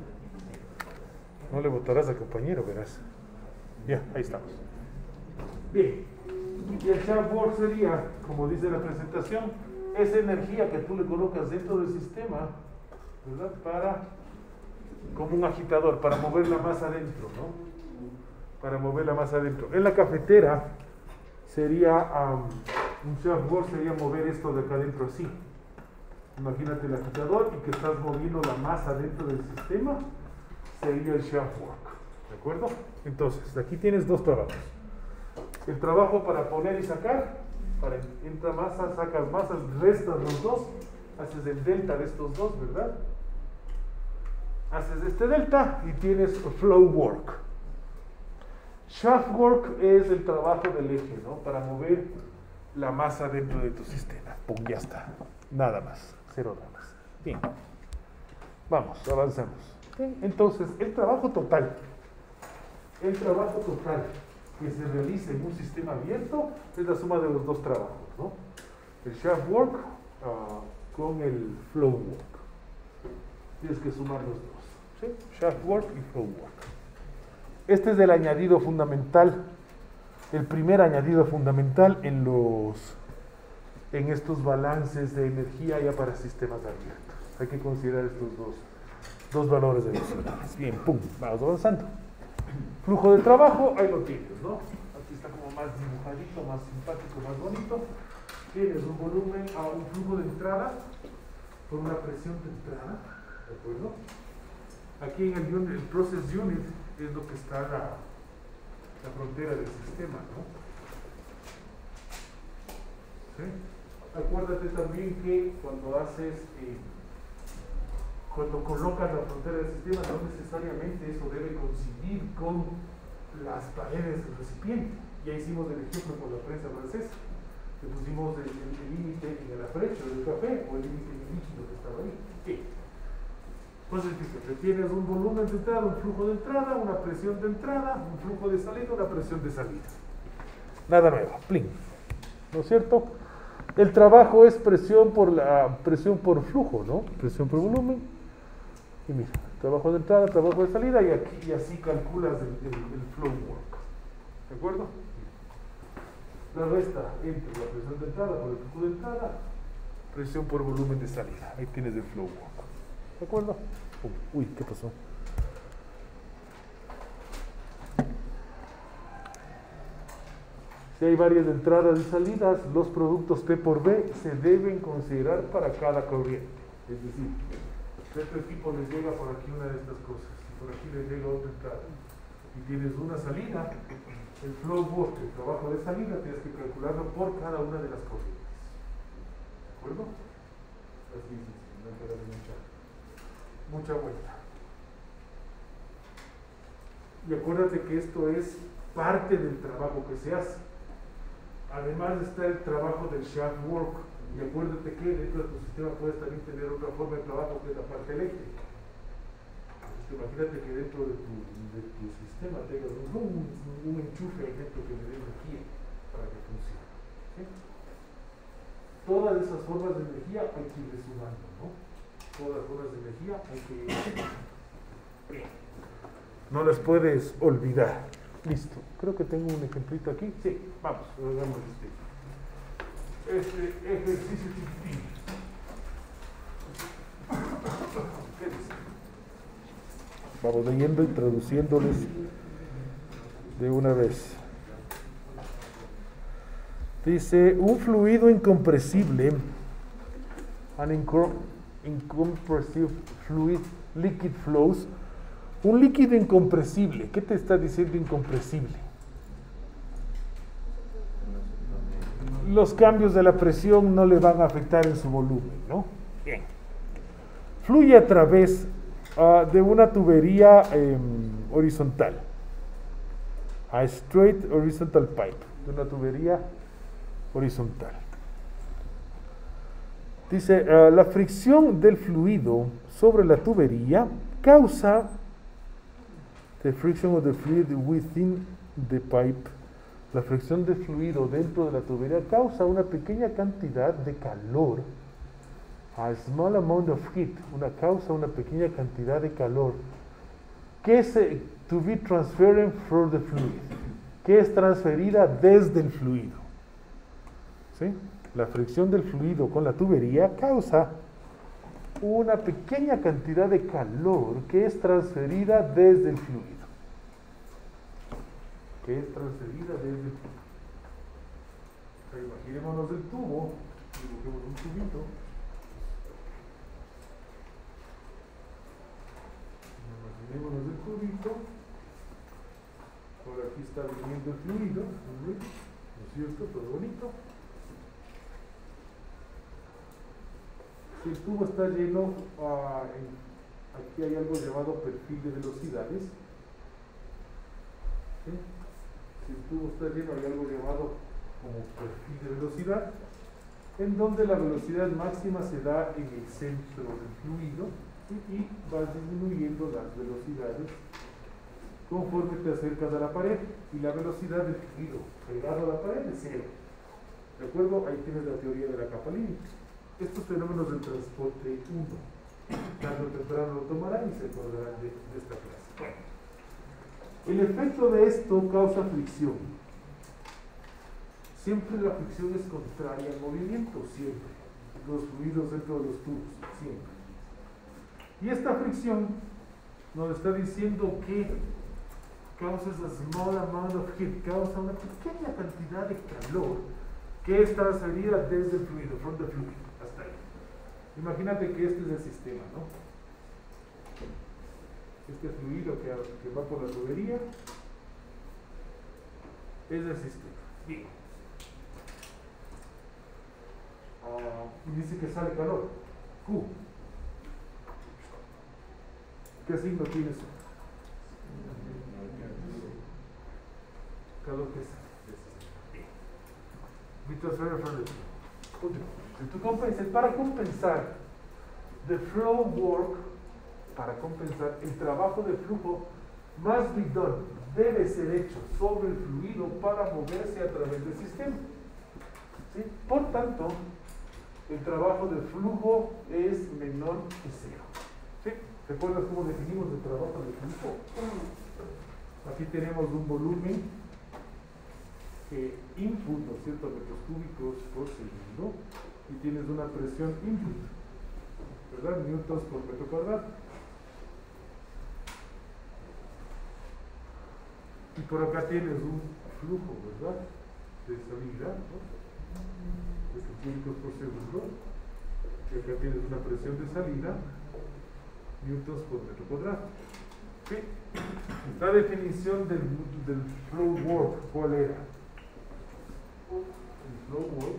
A: no le botarás al compañero, verás. Ya, ahí estamos. Bien. Y el shaft work sería, como dice la presentación, esa energía que tú le colocas dentro del sistema, ¿verdad? Como un agitador, para mover la masa adentro, ¿no? Para mover la masa adentro. En la cafetera sería, un shaft work sería mover esto de acá adentro así. Imagínate el agitador y que estás moviendo la masa dentro del sistema, sería el shaft work. ¿De acuerdo? Entonces, aquí tienes dos trabajos. El trabajo para poner y sacar, para entra masa, sacas masas, restas los dos, haces el delta de estos dos, ¿verdad? Haces este delta y tienes flow work. Shaft work es el trabajo del eje, ¿no? Para mover la masa dentro de tu sistema. Pum, ya está. Nada más. Cero dramas. Bien. Vamos, avanzamos. Bien. Entonces, el trabajo total que se realice en un sistema abierto es la suma de los dos trabajos, ¿no? El shaft work con el flow work. Tienes que sumar los dos, ¿sí? Shaft work y flow work. Este es el añadido fundamental, el primer añadido fundamental en estos balances de energía ya para sistemas abiertos. Hay que considerar estos dos valores adicionales. Bien, pum, vamos avanzando. Flujo de trabajo, ahí lo tienes, ¿no? Aquí está como más dibujadito, más simpático, más bonito. Tienes un volumen, un flujo de entrada por una presión de entrada, ¿de acuerdo? Aquí en el process unit es lo que está la frontera del sistema, ¿no? ¿Sí? Acuérdate también que cuando colocas la frontera del sistema, no necesariamente eso debe coincidir con las paredes del recipiente. Ya hicimos el ejemplo con la prensa francesa, que pusimos el límite en el aprecho del café o el límite en el líquido que estaba ahí. ¿Qué? Entonces, fíjate, tienes un volumen de entrada, un flujo de entrada, una presión de entrada, un flujo de salida, una presión de salida. Nada nuevo, plin. ¿No es cierto? El trabajo es presión por flujo, ¿no? Presión por volumen. Y mira, trabajo de entrada, trabajo de salida, y así calculas el flow work. ¿De acuerdo? La resta entre la presión de entrada por el flujo de entrada, presión por volumen de salida. Ahí tienes el flow work. ¿De acuerdo? Uy, ¿qué pasó? Si hay varias entradas y salidas, los productos P por B se deben considerar para cada corriente. Es decir, si a este equipo les llega por aquí una de estas cosas, y por aquí les llega otra entrada, y tienes una salida, el flow work, el trabajo de salida, tienes que calcularlo por cada una de las corrientes. ¿De acuerdo? Así es, no hay que darle mucha vuelta. Y acuérdate que esto es parte del trabajo que se hace. Además está el trabajo del shaft work, y acuérdate que dentro de tu sistema puedes también tener otra forma de trabajo que es la parte eléctrica. Imagínate que dentro de tu sistema tengas un enchufe ahí dentro que le dé energía para que funcione. ¿Sí? Todas esas formas de energía hay que ir sumando, ¿no? Todas las formas de energía hay que ir. No las puedes olvidar. Listo, creo que tengo un ejemplito aquí. Sí, vamos, hagamos este ejercicio chiquitín. ¿Qué dice? Vamos leyendo y traduciéndoles de una vez. Dice, un fluido incompresible, an incompressible fluid, liquid flows. Un líquido incompresible. ¿Qué te está diciendo incompresible? Los cambios de la presión no le van a afectar en su volumen, ¿no? Bien. Fluye a través de una tubería horizontal. a straight horizontal pipe, de una tubería horizontal. Dice, la fricción del fluido sobre la tubería causa the friction of the fluid within the pipe. La fricción del fluido dentro de la tubería causa una pequeña cantidad de calor. A small amount of heat, causa una pequeña cantidad de calor. Que es to be transferred from the fluid, que es transferida desde el fluido. ¿Sí? La fricción del fluido con la tubería causa una pequeña cantidad de calor que es transferida desde el fluido. Imaginémonos el tubo, dibujemos un tubito. Imaginémonos el tubito. Por aquí está viniendo el fluido, ¿no es cierto? Todo bonito. Si el tubo está lleno, aquí hay algo llamado perfil de velocidades. ¿Sí? Si el tubo está lleno, hay algo llamado como perfil de velocidad, en donde la velocidad máxima se da en el centro del fluido y vas disminuyendo las velocidades conforme te acercas a la pared, y la velocidad del fluido pegado a la pared es cero. ¿De acuerdo? Ahí tienes la teoría de la capa límite. Estos fenómenos del transporte 1, tarde o temprano lo tomarán y se acordarán de esta clase. Bueno, el efecto de esto causa fricción. Siempre la fricción es contraria al movimiento, siempre. Los fluidos dentro de los tubos, siempre. Y esta fricción nos está diciendo que causa esa small amount of heat, causa una pequeña cantidad de calor que es transferida desde el fluido, from the fluid, hasta ahí. Imagínate que este es el sistema, ¿no? Este fluido que va por la tubería es el sistema. Bien. Y dice que sale calor. Q. ¿Qué signo tiene eso? Calor que sale. Para compensar the flow work, para compensar el trabajo de flujo, must be done, debe ser hecho sobre el fluido para moverse a través del sistema. ¿Sí? Por tanto, el trabajo de flujo es menor que cero. ¿Sí? ¿Recuerdas cómo definimos el trabajo de flujo? Aquí tenemos un volumen input, ¿no es cierto?, metros cúbicos por segundo, y tienes una presión input, ¿verdad?, newtons por metro cuadrado. Y por acá tienes un flujo, ¿verdad?, de salida, ¿no?, metros cúbicos por segundo, y acá tienes una presión de salida, newtons por metro cuadrado. ¿Sí? La definición del flow work, ¿cuál era? El flow work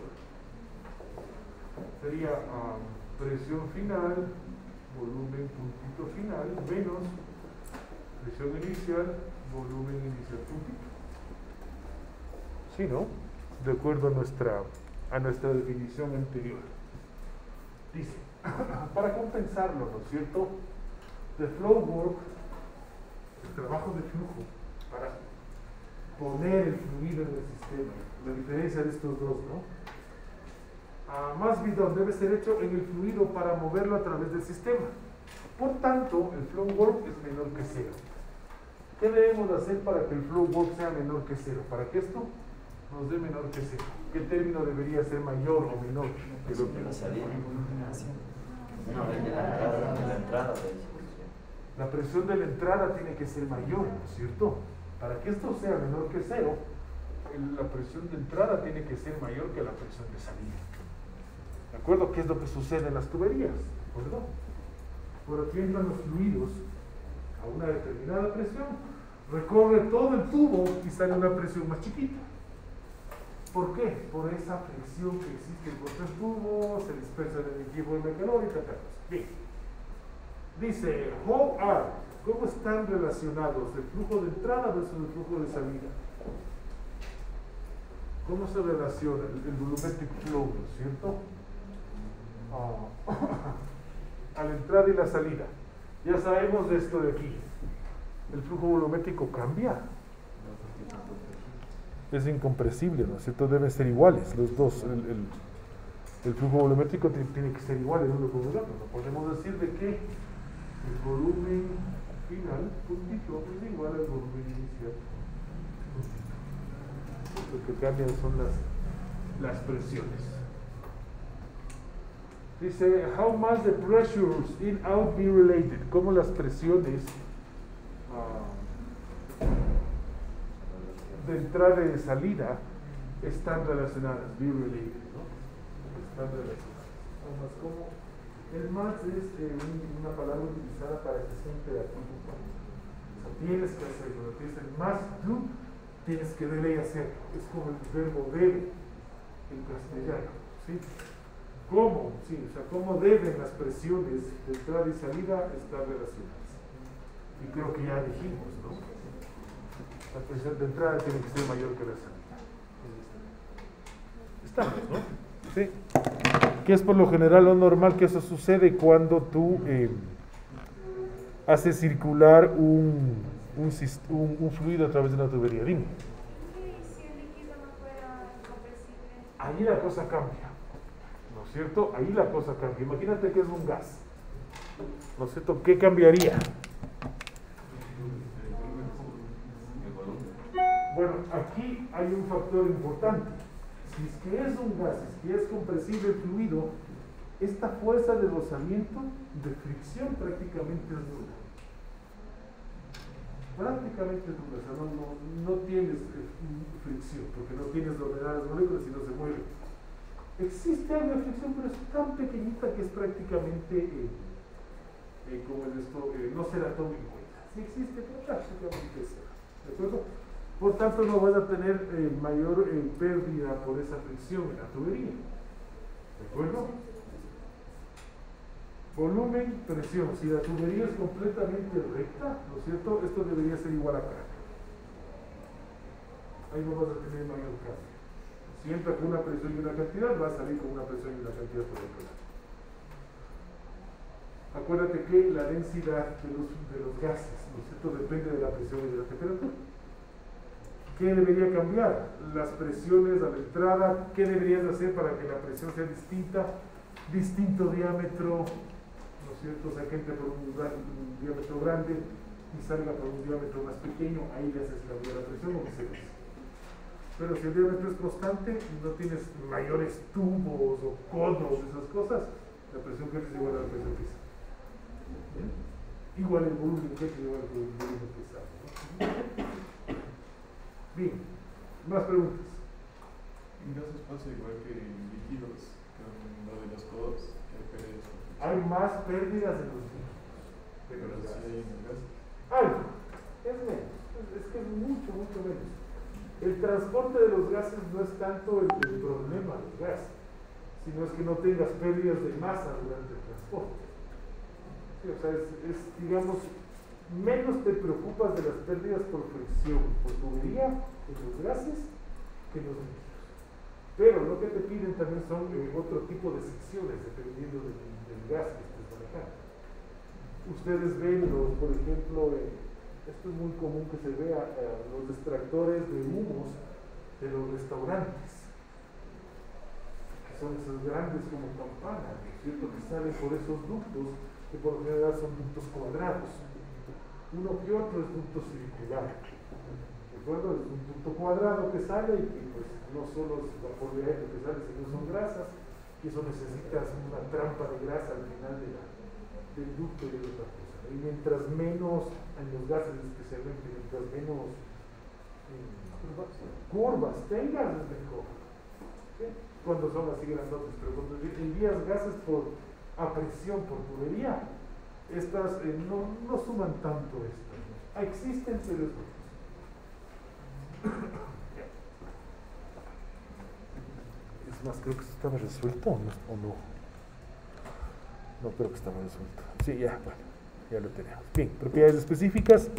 A: sería presión final, volumen puntito final, menos presión inicial, volumen inicial puntito. ¿Sí, no? De acuerdo a nuestra definición anterior. Dice, para compensarlo, ¿no es cierto? The flow work, el trabajo de flujo, para poner el fluido en el sistema, la diferencia de estos dos, ¿no? Más bidón debe ser hecho en el fluido para moverlo a través del sistema. Por tanto, el flow work es menor que cero. ¿Qué debemos hacer para que el flow work sea menor que cero? Para que esto nos dé menor que cero. ¿Qué término debería ser mayor o menor que lo que
C: la salida? No, de la entrada de
A: la presión de la entrada tiene que ser mayor, ¿no es cierto? Para que esto sea menor que cero, la presión de entrada tiene que ser mayor que la presión de salida. ¿De acuerdo? ¿Qué es lo que sucede en las tuberías? ¿De acuerdo? Por aquí entran los fluidos a una determinada presión, recorre todo el tubo y sale una presión más chiquita. ¿Por qué? Por esa fricción que existe entre el tubo, se dispersa la energía por el calor y tal cosa. Bien. Dice, how are, ¿Cómo están relacionados el flujo de entrada versus el flujo de salida? ¿Cómo se relaciona el volumetric flow, ¿no es cierto? A la entrada y la salida. Ya sabemos de esto de aquí. El flujo volumétrico cambia. Es incompresible, ¿no es cierto? Deben ser iguales los dos. El flujo volumétrico tiene que ser igual el uno con el otro. No podemos decir de que el volumen final puntito es igual al volumen inicial. Lo que cambian son las presiones. Dice, how must the pressures in out be related? ¿Cómo las presiones de entrada y de salida están relacionadas? Be related, ¿no? Están relacionadas. Además, como el más es una palabra utilizada para que sea imperativo. O sea, tienes que hacerlo. Tienes el must do, tienes que debe hacer. Es como el verbo debe en castellano, ¿sí? ¿Cómo? Sí, o sea, ¿cómo deben las presiones de entrada y salida estar relacionadas? Y creo que ya dijimos, ¿no? La presión de entrada tiene que ser mayor que la salida. Estamos, ¿no? Sí. Que es por lo general lo normal que eso sucede cuando tú haces circular un fluido a través de una tubería. Dime.
E: Si el líquido no fuera compresible.
A: Ahí la cosa cambia, ¿no es cierto? Ahí la cosa cambia. Imagínate que es un gas, ¿no es cierto? ¿Qué cambiaría? Bueno, aquí hay un factor importante. Si es que es un gas, si es que es compresible el fluido, esta fuerza de rozamiento, de fricción, prácticamente es nula. Prácticamente es nula, o sea, no tienes fricción, porque no tienes dominar las moléculas y no se mueven. Existe algo de fricción, pero es tan pequeñita que es prácticamente, como en esto, no se la toma en cuenta. Sí existe, pero prácticamente es cero. ¿De acuerdo? Por tanto, no van a tener mayor pérdida por esa fricción en la tubería. ¿De acuerdo? Volumen, presión. Si la tubería es completamente recta, ¿no es cierto? Esto debería ser igual acá. Ahí no vas a tener mayor cambio. Si entra con una presión y una cantidad, va a salir con una presión y una cantidad por otro lado. Acuérdate que la densidad de los gases, ¿no es cierto?, depende de la presión y de la temperatura. ¿Qué debería cambiar? Las presiones a la entrada. ¿Qué deberías hacer para que la presión sea distinta? Distinto diámetro, ¿no es cierto? O sea, que entre por un diámetro grande y salga por un diámetro más pequeño. Ahí le haces cambiar la presión o viceversa. Pero si el diámetro es constante y no tienes mayores tubos o conos, esas cosas, la presión que es igual a la presión que sale. Igual el volumen que es igual al volumen que sale, ¿no? Bien, más preguntas.
D: En gases pasa igual que en líquidos, con lo de los codos, que hay pérdidas.
A: Hay más pérdidas en los líquidos que en
D: Pero
A: los
D: sí
A: gases.
D: hay en el gas.
A: Algo, es menos, es que es mucho, mucho menos. El transporte de los gases no es tanto el problema del gas, sino es que no tengas pérdidas de masa durante el transporte. Sí, o sea, digamos, menos te preocupas de las pérdidas por fricción, por tubería, en los gases, que en los líquidos. Pero lo que te piden también son otro tipo de secciones, dependiendo del gas que estés manejando. Ustedes ven, por ejemplo, esto es muy común que se vea, los extractores de humos de los restaurantes, que son esos grandes como campanas, ¿no es cierto?, que salen por esos ductos, que por lo general son ductos cuadrados. Uno que otro es ducto circular. ¿De acuerdo? Es un ducto cuadrado que sale y que pues, no solo es vapor de aire que sale, sino son grasas, y eso necesitas una trampa de grasa al final del ducto y de otra cosa. Y mientras menos, en los gases especialmente, mientras menos curvas tengas, es mejor. ¿Sí? Cuando son así grandotes, pero cuando envías gases a presión por tubería, estas no suman tanto estas, ¿no? Existen, pero es menos. Es más, creo que esto estaba resuelto o no. No creo que estaba resuelto. Sí, ya, bueno. ya lo tenemos. Bien, propiedades específicas.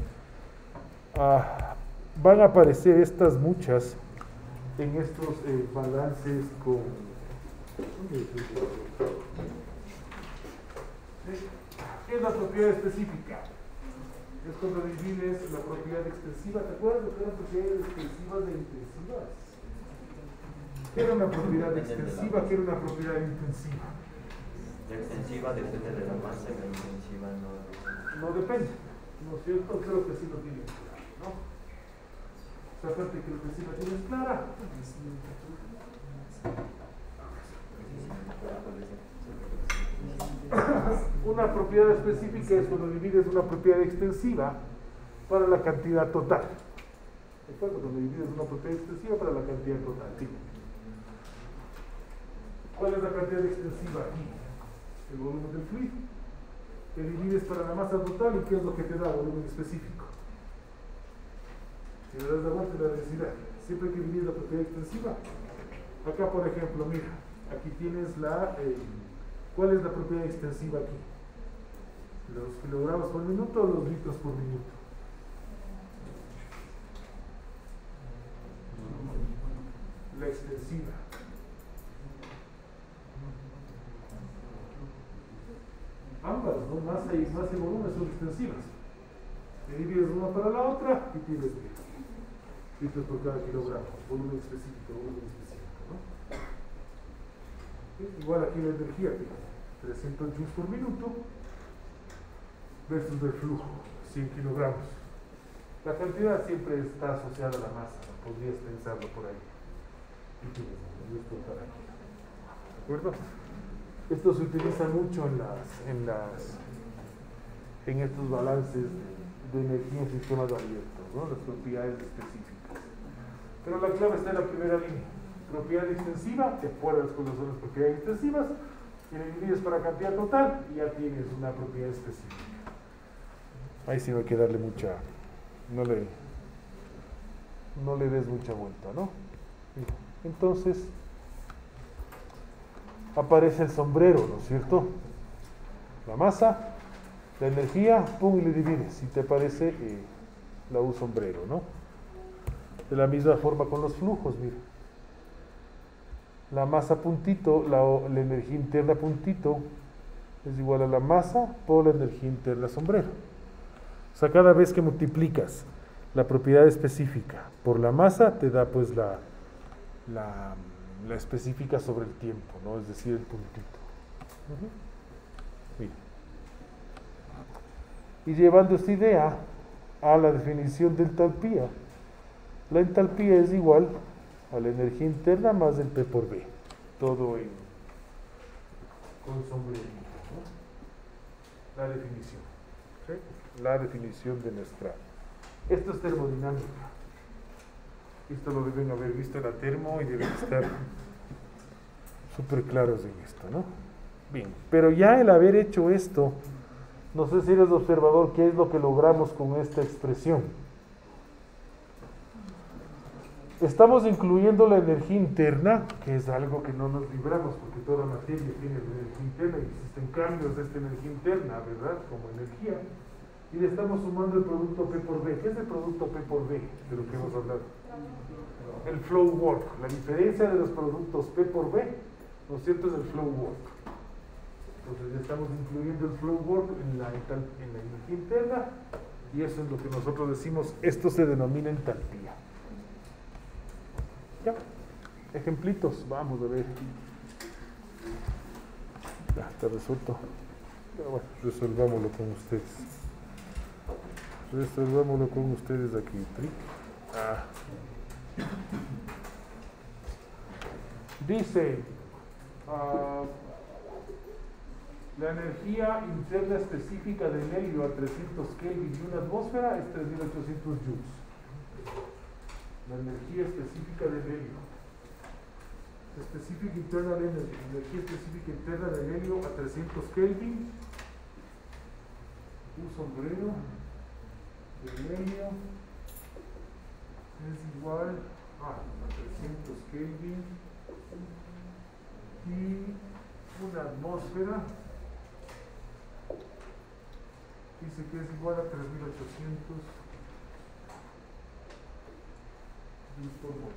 A: Van a aparecer estas muchas en estos balances con... ¿Qué es la propiedad específica? Es cuando divides la propiedad extensiva. ¿Te acuerdas de que eran propiedades extensivas e intensivas? ¿Qué era una propiedad extensiva? ¿Qué era una propiedad intensiva?
C: La extensiva depende de la masa y la intensiva no depende.
A: No depende, ¿no es cierto? Creo que sí lo tienen claro, ¿no? O sea, aparte creo que sí lo tienes clara. Una propiedad específica es cuando divides una propiedad extensiva para la cantidad total. ¿De acuerdo? Cuando divides una propiedad extensiva para la cantidad total. ¿Sí? ¿Cuál es la cantidad extensiva aquí? El volumen del fluido. Que divides para la masa total y ¿qué es lo que te da volumen específico? Que le das la vuelta a la densidad. Siempre que divides la propiedad extensiva. Acá, por ejemplo, mira, aquí tienes la... ¿cuál es la propiedad extensiva aquí? ¿Los kilogramos por minuto o los litros por minuto? La extensiva. Ambas, ¿no? Masa y volumen son extensivas. Te divides una para la otra y tienes litros por cada kilogramo. Volumen específico, ¿no? Igual aquí la energía, 300 joules por minuto versus el flujo, 100 kilogramos. La cantidad siempre está asociada a la masa, ¿no? Podrías pensarlo por ahí. Y tienes esto para aquí. ¿De acuerdo? Esto se utiliza mucho en estos balances de energía en sistemas abiertos, ¿no? Las propiedades específicas. Pero la clave está en la primera línea. Propiedad extensiva, te acuerdas cuáles son las propiedades extensivas, y le divides para cantidad total y ya tienes una propiedad específica. Ahí sí no hay que darle mucha, no le des mucha vuelta, ¿no? Entonces aparece el sombrero, ¿no es cierto? La masa, la energía, pum, y le divides. Si te parece la U sombrero, ¿no? De la misma forma con los flujos, mira. La masa puntito, la energía interna puntito es igual a la masa por la energía interna sombrero. O sea, cada vez que multiplicas la propiedad específica por la masa, te da pues la específica sobre el tiempo, ¿no? Es decir, el puntito. Mira. Y llevando esta idea a la definición de entalpía, la entalpía es igual a la energía interna más el P por B, todo con sombrerito, ¿no? La definición, ¿sí? La definición de nuestra. Esto es termodinámica. Esto lo deben haber visto en la termo y deben estar súper claros en esto, ¿no? Bien, pero ya el haber hecho esto, no sé si eres observador, ¿qué es lo que logramos con esta expresión? Estamos incluyendo la energía interna, que es algo que no nos libramos, porque toda materia tiene energía interna y existen cambios de esta energía interna, ¿verdad? Como energía. Y le estamos sumando el producto P por B. ¿Qué es el producto P por B de lo que hemos hablado? El flow work. La diferencia de los productos P por B, ¿no es cierto? Es el flow work. Entonces ya estamos incluyendo el flow work en la energía interna y eso es lo que nosotros decimos, esto se denomina entalpía. Ya, ejemplitos, vamos a ver. Ya, está resuelto. Pero bueno, resolvámoslo con ustedes. Resolvámoslo con ustedes aquí. Dice, la energía interna específica del helio a 300 Kelvin y una atmósfera es 3800 joules. La energía específica del helio. Specific internal energy. Energía específica interna del helio a 300 Kelvin. Un sombrero del helio es igual a 300 Kelvin y una atmósfera dice que es igual a 3800 joules por mol.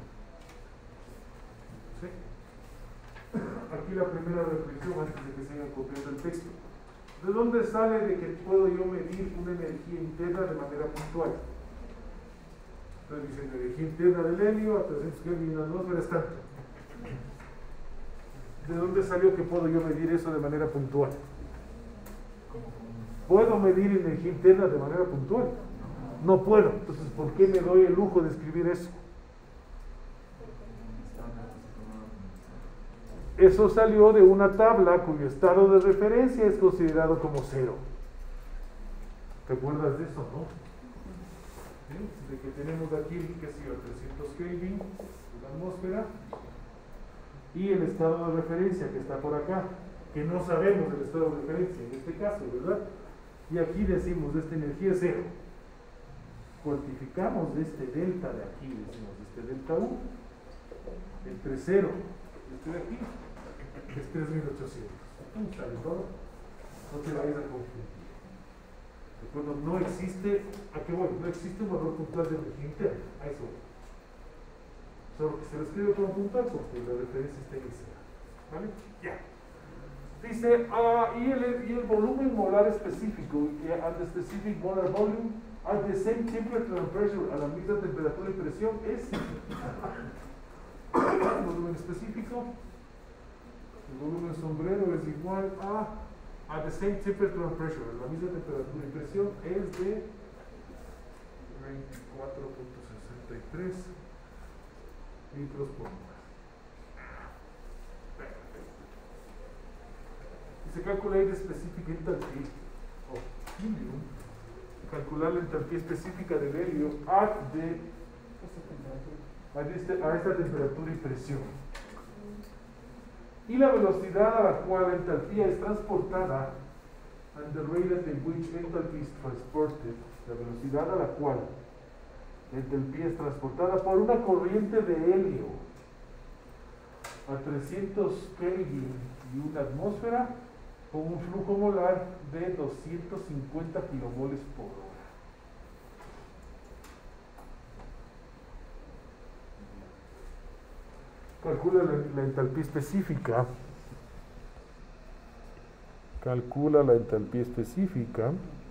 A: ¿Sí? Aquí la primera reflexión antes de que sigan copiando el texto. ¿De dónde sale de que puedo yo medir una energía interna de manera puntual? Entonces dicen, la energía interna del helio a 300 Kelvin en la atmósfera es tanto. ¿De dónde salió que puedo yo medir eso de manera puntual? ¿Puedo medir energía interna de manera puntual? No puedo. Entonces, ¿por qué me doy el lujo de escribir eso? Eso salió de una tabla cuyo estado de referencia es considerado como cero. ¿Te acuerdas de eso, no? ¿Sí? De que tenemos aquí, qué sé yo, 300 Kelvin, la atmósfera, y el estado de referencia que está por acá, que no sabemos el estado de referencia en este caso, ¿verdad? Y aquí decimos, esta energía es cero. Cuantificamos este delta de aquí, decimos, este delta U, entre 0 este de aquí, es 3800. ¿Sale todo? No te vayas a confundir. ¿De acuerdo? No existe, ¿a qué voy? No existe un valor puntual de energía interna. A eso voy. Solo que se lo escribe como puntual porque la referencia está iniciada. ¿Vale? Ya. Dice, y el volumen molar específico, and the specific molar volume at the same temperature and pressure, a la misma temperatura y presión, es el volumen específico. El volumen sombrero es igual a the same temperature and pressure, a la misma temperatura y presión, es de 24.63 litros por molar. Y se calcula ahí de específica entalpía of helium, calcular la entalpía específica del helio a esta temperatura y presión. Y la velocidad a la cual la entalpía es transportada, and the rate at which enthalpy is transported, la velocidad a la cual la entalpía es transportada por una corriente de helio a 300 Kelvin y una atmósfera con un flujo molar de 250 kilomoles por hora. Calcula la entalpía específica. Calcula la entalpía específica.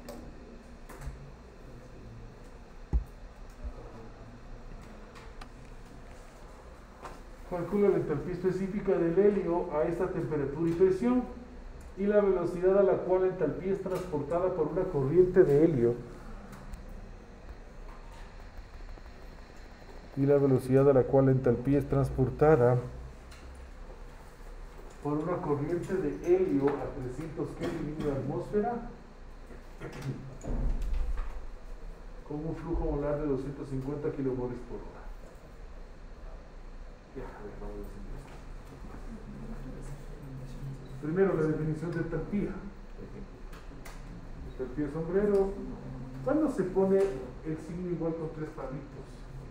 A: Calcula la entalpía específica del helio a esta temperatura y presión y la velocidad a la cual la entalpía es transportada por una corriente de helio y la velocidad a la cual la entalpía es transportada por una corriente de helio a 300 Kelvin en la atmósfera con un flujo molar de 250 kilomoles por hora. Ya, a ver, vamos a decir esto. Primero, la definición de entalpía. Entalpía sombrero. ¿Cuándo se pone el signo igual con tres palitos?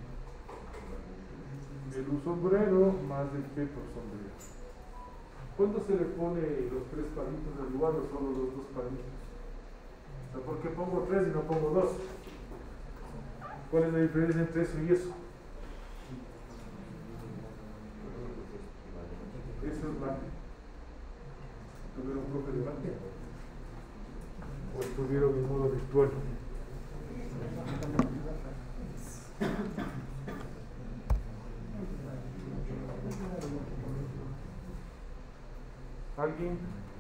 A: El U sombrero más el P por sombrero. ¿Cuándo se le pone los tres palitos al igual o solo los dos palitos? O sea, ¿por qué pongo tres y no pongo dos? ¿Cuál es la diferencia entre eso y eso? Eso es mate. ¿Tuvieron profe de mate? ¿O estuvieron en modo virtual? ¿Alguien?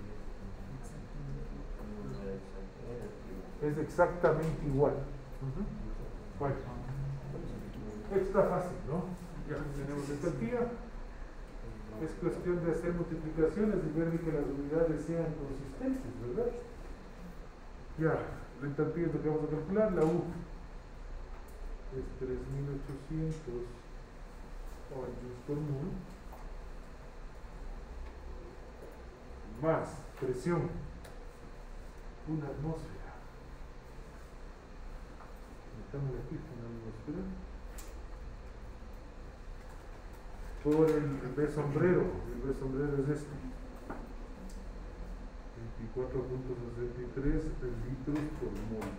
A: Es exactamente igual. Bueno, está fácil, ¿no? Ya tenemos entalpía. Es cuestión de hacer multiplicaciones y ver que las unidades sean consistentes, ¿verdad? Ya, la entalpía es lo que vamos a calcular. La U es 3800 joules por mol más presión, una atmósfera. Metamos aquí una atmósfera. Por el B sombrero. El B sombrero es este. 24.63 litros por mol.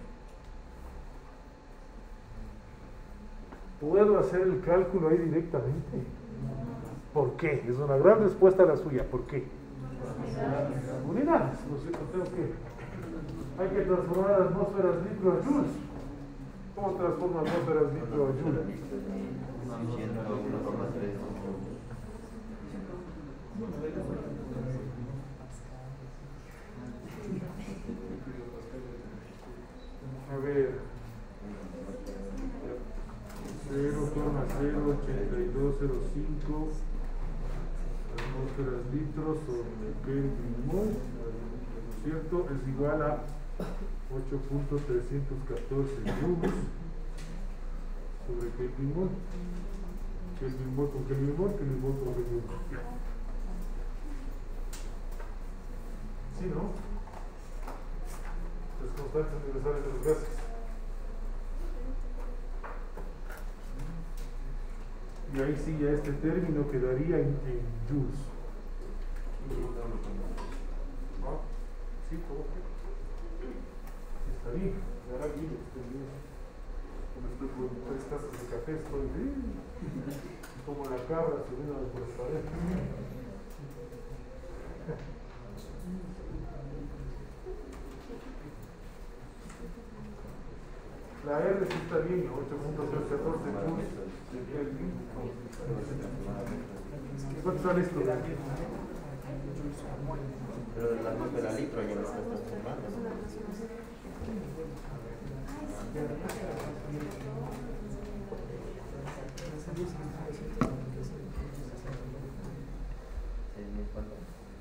A: ¿Puedo hacer el cálculo ahí directamente? ¿Por qué? Es una gran respuesta la suya. ¿Por qué? Unidades. No sé, tengo que... Hay que transformar atmósferas litro a joules. ¿Cómo transforma atmósferas litro a joules?
C: 101,3.
A: A ver, 0,08205 atmósferas litros sobre Kelvin mol, ¿no es cierto? Es igual a 8.314 joules sobre Kelvin mol. Kelvin mol con Kelvin mol, Kelvin mol con Kelvin mol. ¿Sí, no? Las constantes universales de los gases. Y ahí sí ya este término quedaría en joules. ¿No? Sí, ¿cómo que? Sí, está bien. Ahora bien, estoy bien. Como estoy con 3 tazas de café, estoy bien. Como la cabra subiendo por las paredes. La R sí está bien, 8.314 joules. ¿Cuánto sale esto?
C: Pero la atmósfera litro ya lo está transformando. 6.000 cuánto.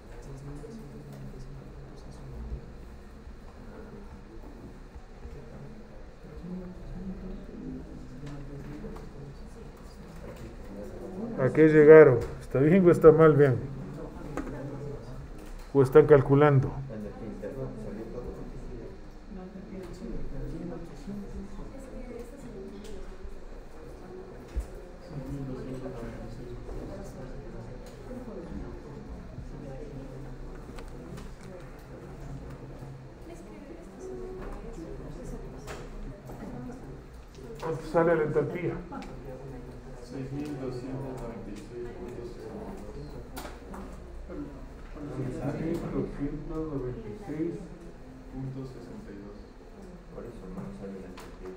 A: ¿A qué llegaron? ¿Está bien o está mal? Vean. ¿O están calculando? ¿Cuánto sale la entalpía?
D: 6.296.62.
C: Por eso no sale la entalpía.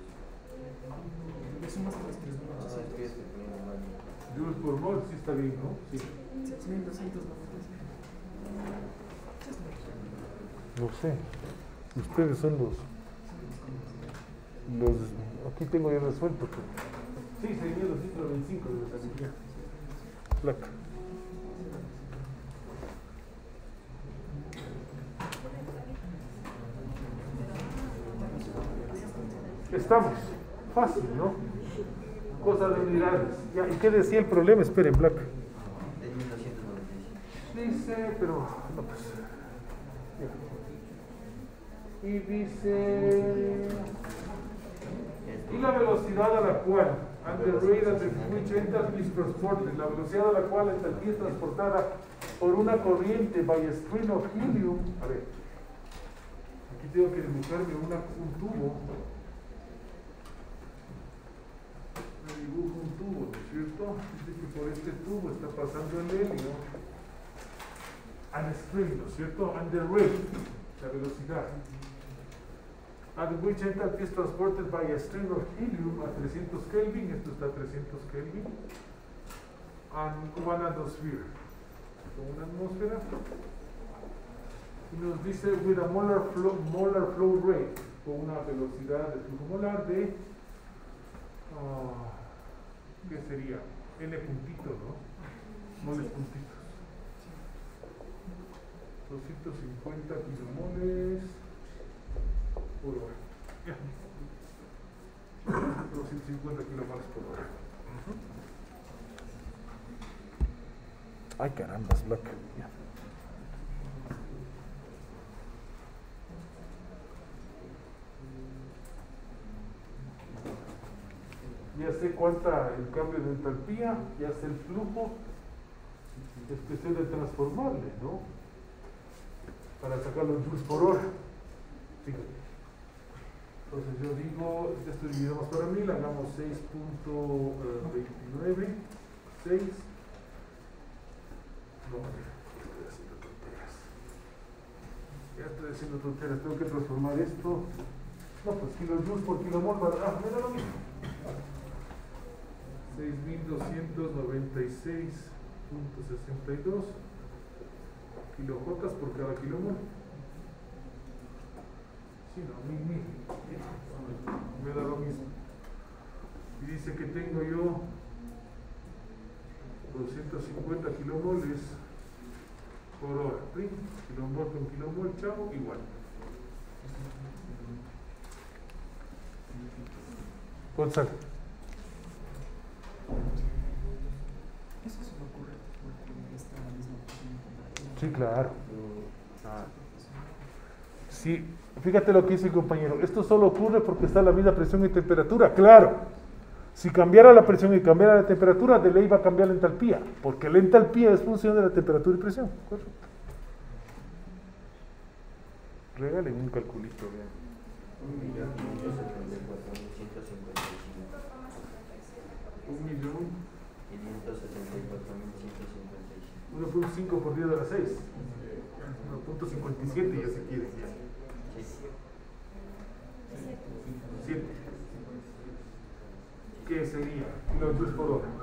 A: Joules por mol, sí está bien, ¿no? Sí. 6.296. No sé. Ustedes son los... Aquí tengo ya resuelto. Sí, 6.225 de la energía. Placa. Estamos. Fácil, ¿no? Cosa de unidades. Ya, ¿y qué decía el problema? Esperen, Black. Dice, pero... No, pues... Ya. Y dice... Y la velocidad a la cual, and the rate at which enthalpy is transported, la velocidad a la cual la entalpía es transportada por una corriente by a stream of helium. A ver, aquí tengo que dibujarme un tubo. Me dibujo un tubo, ¿no es cierto? Dice que por este tubo está pasando el helio. And stream, ¿no es cierto? And the rate, la velocidad. At which enthalpy is transported by a stream of helium a 300 Kelvin, esto está a 300 Kelvin, and one atmosphere, con una atmósfera, y nos dice with a molar flow rate, con una velocidad de flujo molar de, ¿qué sería? N puntitos, ¿no? Moles puntitos. 250 kilomoles por hora. 250 kilomoles por hora. Ay, carambas, Black. Ya sé cuánta el cambio de entalpía, ya sé el flujo. Es cuestión de transformarle, ¿no? para sacar los joules por hora. Fíjate. Entonces yo digo, esto dividimos para 1000, hagamos 6.29, 6. No, estoy haciendo tonteras. Ya estoy haciendo tonteras, tengo que transformar esto. No, pues kilojoules por kilomol, me da lo mismo. 6.296.62 kilojotas por cada kilomol. Sí, no, mil. Me da lo mismo. Y dice que tengo yo 250 kilomoles por hora. ¿Sí? Kilomol con kilomol, chavo, igual. Gonzalo.
B: Eso solo ocurre porque está en la misma posición temperatura.
A: Sí, claro. Sí, fíjate lo que dice el compañero. Esto solo ocurre porque está a la misma presión y temperatura. Claro, si cambiara la presión y cambiara la temperatura, de ley va a cambiar la entalpía, porque la entalpía es función de la temperatura y presión. Correcto. Regalen un calculito, vean.
C: 1.574.155.
A: 1.5 por 10 a la 6. 1.57 ya se quiere. 7. ¿Qué sería? Kilojoules por hora.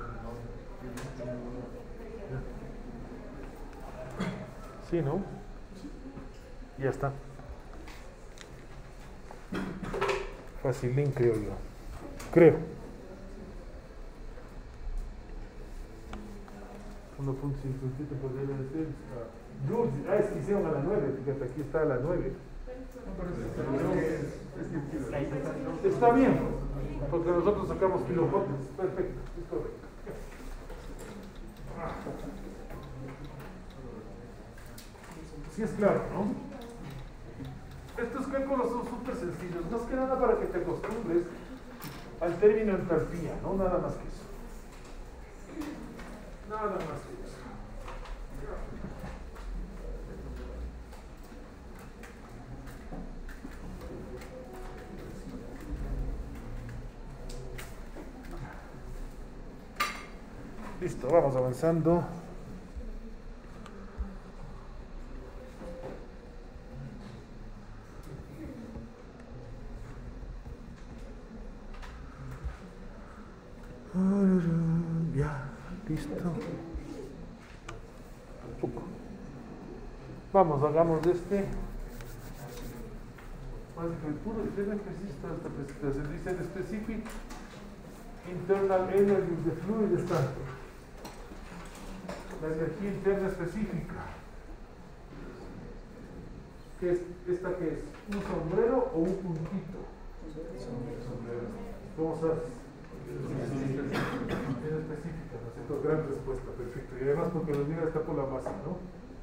A: Sí, ¿no? Ya está. Facilín, creo yo. Creo. 1.57 podría ser. Joules, es que hicieron a la 9, fíjate, aquí está a la 9. Está bien, porque nosotros sacamos kilojotas. Perfecto, es correcto. Sí es claro, ¿no? Estos cálculos son súper sencillos, más que nada para que te acostumbres al término entalpía, ¿no? Nada más que eso. Nada más que eso. Listo, vamos avanzando. Ya, listo. Vamos, hagamos de este. El puro esta presentación dice the specific internal energy of the fluid es tanto. La energía interna específica. ¿Qué es? ¿Esta qué es? ¿Un sombrero o un puntito? ¿Cómo sabes? Es específica, ¿no es cierto? Gran respuesta, perfecto. Y además porque los días está por la masa, ¿no?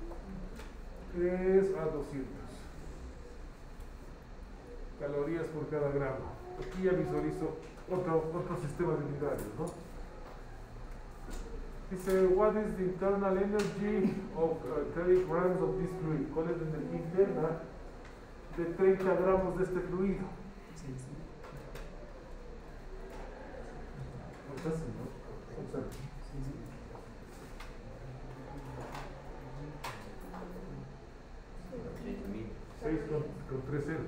A: Es a 200 calorías por cada gramo. Aquí ya visualizo otro sistema de unidades, ¿no? Dice, what is the internal energy of 30 grams of this fluid? ¿Cuál es la energía interna de 30 gramos de este fluido?
B: Sí, sí.
A: Es fácil, ¿no?
B: Sí, sí.
A: 6 con 3 ceros.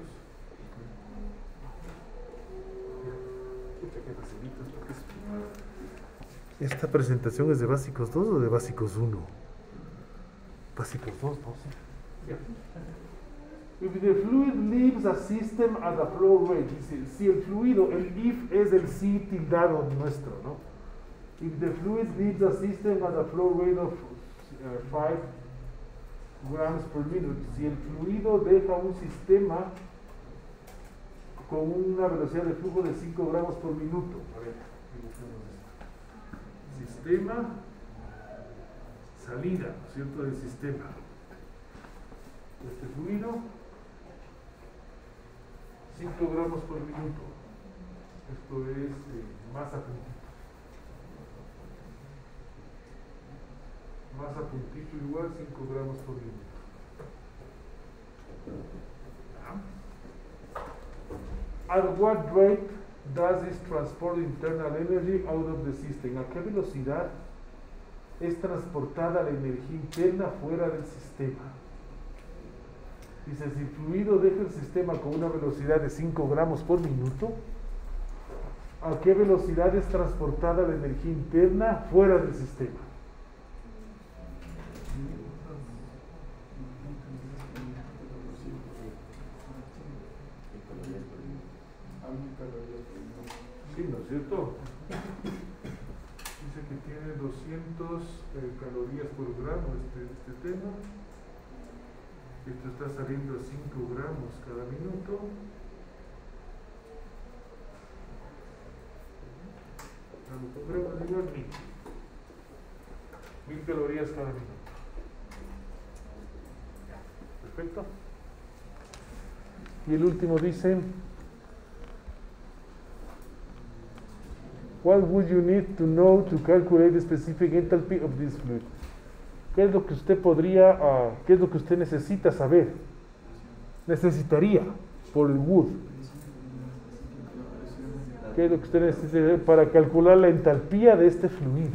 A: Pucha, qué facilito esto que es. ¿Esta presentación es de básicos 2 o de básicos 1? Básicos 2, no sé. Yeah. If the fluid leaves a system at a flow rate, si el fluido, el if es el si tildado nuestro, ¿no? If the fluid leaves a system at a flow rate of 5 grams per minute, si el fluido deja un sistema con una velocidad de flujo de 5 gramos por minuto. A ver, sistema, salida, ¿no es cierto?, del sistema. Este fluido, 5 gramos por minuto. Esto es masa puntito. Masa puntito igual 5 gramos por minuto. At what rate does this transport internal energy out of the system? ¿A qué velocidad es transportada la energía interna fuera del sistema? Dice, si el fluido deja el sistema con una velocidad de 5 gramos por minuto, ¿a qué velocidad es transportada la energía interna fuera del sistema? Sí, ¿no es cierto? Dice que tiene 200 calorías por gramo este tema. Esto está saliendo a 5 gramos cada minuto. Gramos igual 1000 calorías cada minuto. Perfecto. Y el último dice, what would you need to know to calculate the specific enthalpy of this fluid? ¿Qué es lo que usted qué es lo que usted necesita saber? Necesitaría por el would. ¿Qué es lo que usted necesita saber para calcular la entalpía de este fluido?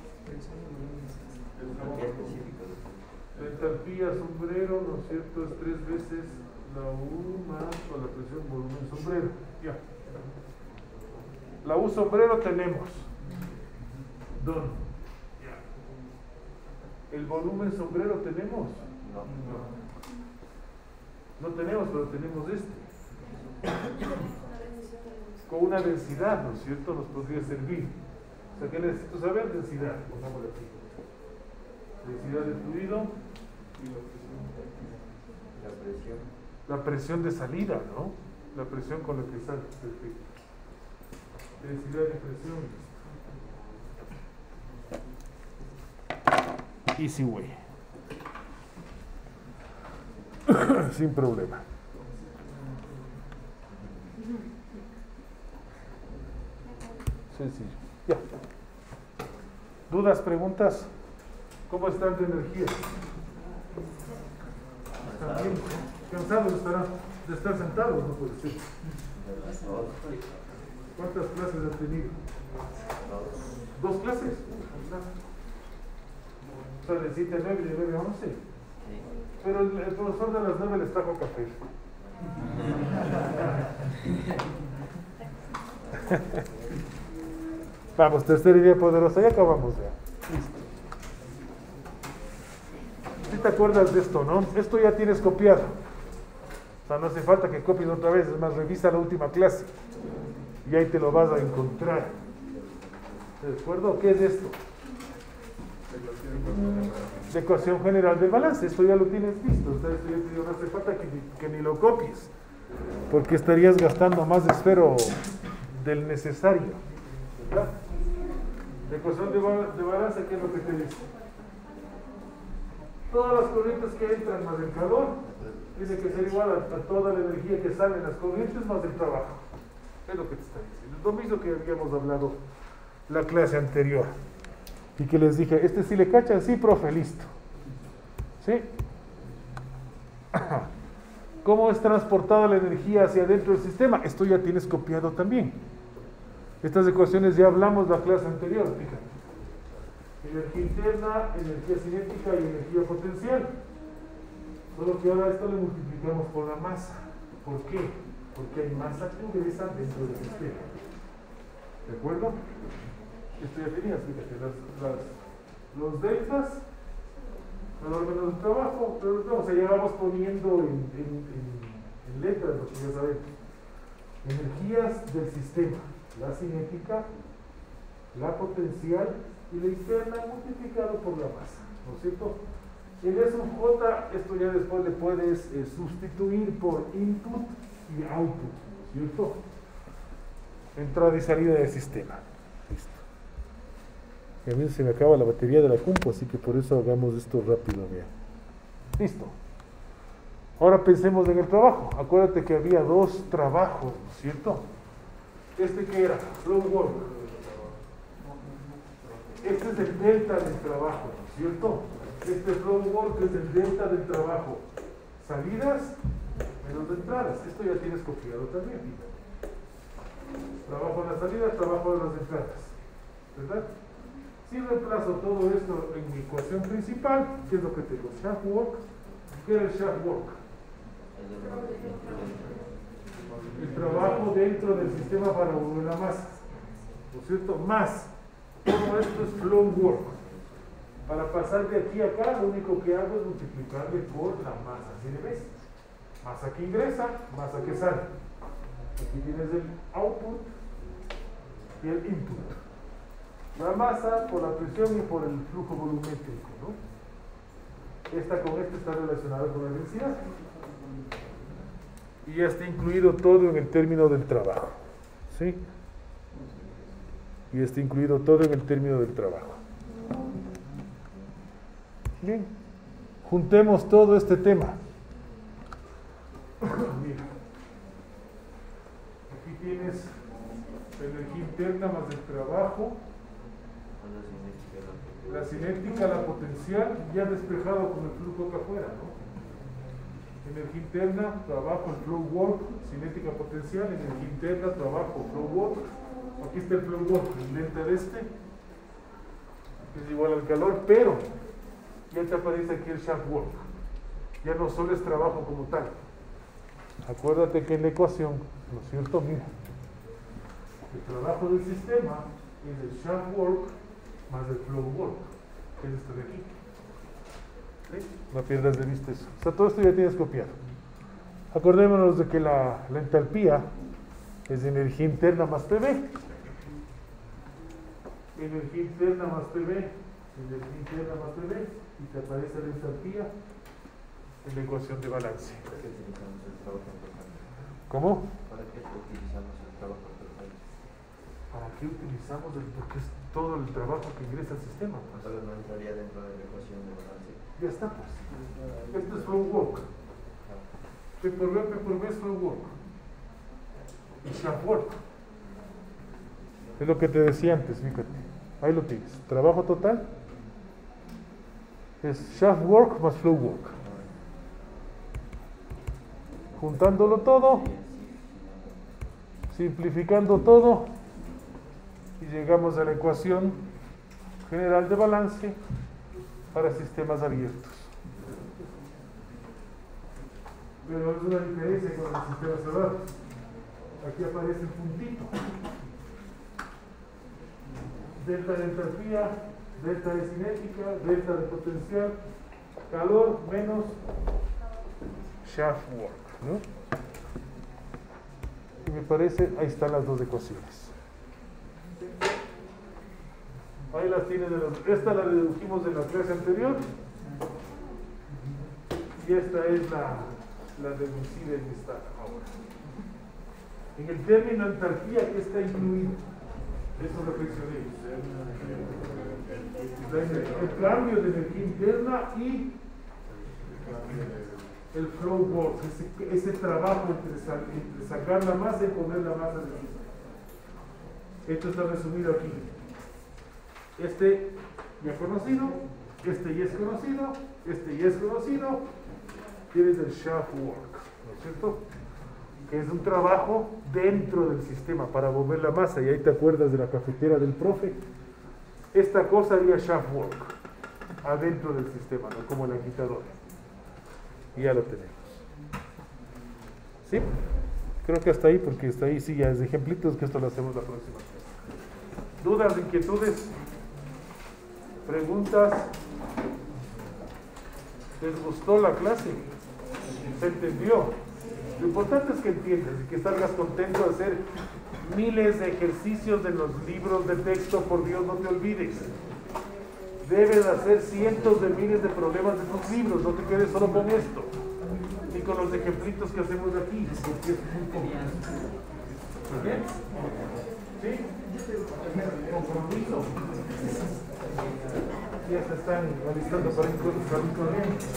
A: La entalpía sombrero, ¿no es cierto? Es 3 veces la U más o la presión volumen sombrero. Ya. La U sombrero tenemos. ¿Dónde? ¿El volumen sombrero tenemos? No tenemos, pero tenemos con una densidad, ¿no es cierto? Nos podría servir. O sea, ¿qué necesito saber? Densidad. Pongámosle aquí. Densidad del fluido. Y la presión de salida, ¿no? La presión con la que sale. Perfecto. Densidad de presión. Easy way. Sin problema. Sencillo. Ya. ¿Dudas, preguntas? ¿Cómo están de energía? ¿Están bien? ¿Cansados estarán de estar sentados? No puede ser. ¿Cuántas clases has tenido? 2 clases. O sea, de 7 a 9 y de 9 a 11. Pero el profesor de las 9 les trajo café. Vamos, tercera idea poderosa. Ya acabamos ya. Listo. ¿Sí te acuerdas de esto, no? Esto ya tienes copiado. O sea, no hace falta que copies otra vez. Es más, revisa la última clase. Y ahí te lo vas a encontrar. ¿De acuerdo? ¿Qué es esto? De ecuación general del balance. Esto ya lo tienes visto. O sea, esto ya te digo, no hace falta que ni lo copies, porque estarías gastando más esfero del necesario, ¿verdad? De ecuación de balance, ¿qué es lo que te dice? Todas las corrientes que entran más el calor tiene que ser igual a toda la energía que sale en las corrientes más el trabajo. Es lo que te está diciendo. Lo mismo que habíamos hablado la clase anterior. Y que les dije, sí le cachan, sí, profe, listo. ¿Sí? ¿Cómo es transportada la energía hacia adentro del sistema? Esto ya tienes copiado también. Estas ecuaciones ya hablamos la clase anterior, fíjate. Energía interna, energía cinética y energía potencial. Solo que ahora esto le multiplicamos por la masa. ¿Por qué? Porque hay masa que ingresa dentro del sistema. ¿De acuerdo? Esto ya tenías, fíjate, los deltas, valor menos el trabajo, pero no, o sea, ya vamos poniendo en letras lo que ya sabemos. Energías del sistema, la cinética, la potencial y la interna multiplicado por la masa, ¿no es cierto? En eso J, esto ya después le puedes sustituir por input y output, ¿no es cierto? Entrada y salida del sistema. Listo. Y a mí se me acaba la batería de la compu, así que por eso hagamos esto rápido, vean. Listo. Ahora pensemos en el trabajo. Acuérdate que había 2 trabajos, ¿no es cierto? ¿Este qué era? Flow work. Este es el delta del trabajo, ¿no es cierto? Este flow work es el delta del trabajo. Salidas menos de entradas. Esto ya tienes copiado también. Trabajo en la salida, trabajo en las entradas. ¿Verdad? Si reemplazo todo esto en mi ecuación principal, ¿qué es lo que tengo? Shaft work. ¿Qué era el shaft work? El trabajo dentro del sistema para mover la masa. ¿No es cierto? Más. Todo esto es flow work. Para pasar de aquí a acá, lo único que hago es multiplicarle por la masa. ¿Sí le ves? Masa que ingresa, masa que sale. Aquí tienes el output y el input. La masa por la presión y por el flujo volumétrico, ¿no? Esta con esta está relacionada con la densidad. Y ya está incluido todo en el término del trabajo. ¿Sí? Y está incluido todo en el término del trabajo. Bien. Juntemos todo este tema. Mira. Aquí tienes energía interna más el trabajo, la cinética, la potencial, ya despejado con el flujo acá afuera, ¿no? Energía interna, trabajo, el flow work, cinética potencial, energía interna, trabajo, flow work. Aquí está el flow work, el lente de este, es igual al calor, pero ya te aparece aquí el shaft work. Ya no solo es trabajo como tal. Acuérdate que en la ecuación, ¿no es cierto? Mira, el trabajo del sistema es el shaft work más el flow work, que es esto de aquí. ¿Sí? No pierdas de vista eso. O sea, todo esto ya tienes copiado. Acordémonos de que la entalpía es energía interna más PV. Energía interna más PV, energía interna más PV, y te aparece la entalpía en la ecuación de balance.
C: ¿Para qué utilizamos el trabajo total?
A: ¿Cómo?
C: ¿Para qué utilizamos el trabajo total?
A: ¿Para qué utilizamos el? Porque es todo el trabajo que ingresa al sistema. Pues.
C: Solo no entraría dentro de la ecuación de balance.
A: Ya está, pues. Esto es flow work. P por B es flow work. Y shaft work. Es lo que te decía antes, fíjate. Ahí lo tienes. Trabajo total es shaft work más flow work. Juntándolo todo, simplificando todo, y llegamos a la ecuación general de balance para sistemas abiertos. Pero es una diferencia con los sistemas cerrados. Aquí aparece el puntito. Delta de entalpía, delta de cinética, delta de potencial, calor menos shaft work, ¿no? Y me parece, ahí están las dos ecuaciones. Ahí las tienen. Esta la dedujimos de la clase anterior. Y esta es la deducida en esta ahora. En el término entalpía, ¿qué está incluido? Eso reflexionemos. El cambio de energía interna y el flow work, ese trabajo entre sacar la masa y poner la masa en el sistema. Esto está resumido aquí. Este ya conocido, este ya es conocido, este ya es conocido. Tienes el shaft work, ¿no es cierto? Que es un trabajo dentro del sistema para mover la masa. Y ahí te acuerdas de la cafetera del profe. Esta cosa haría shaft work adentro del sistema, no como la agitadora. Y ya lo tenemos. ¿Sí? Creo que hasta ahí, porque hasta ahí sí ya es de ejemplitos, que esto lo hacemos la próxima clase. ¿Dudas, inquietudes? ¿Preguntas? ¿Les gustó la clase? ¿Se entendió? Lo importante es que entiendas y que salgas contento de hacer miles de ejercicios de los libros de texto. Por Dios, no te olvides. Debes hacer cientos de miles de problemas de tus libros. No te quedes solo con esto ni con los ejemplitos que hacemos aquí, porque es muy complicado. ¿Bien? ¿Sí? Compromiso. Ya se están alistando para ir corriendo.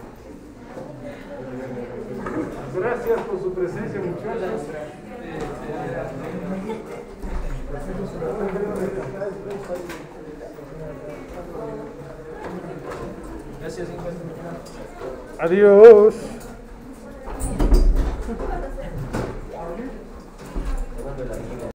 A: Gracias por su presencia, muchachos.
B: Gracias,
A: Adiós.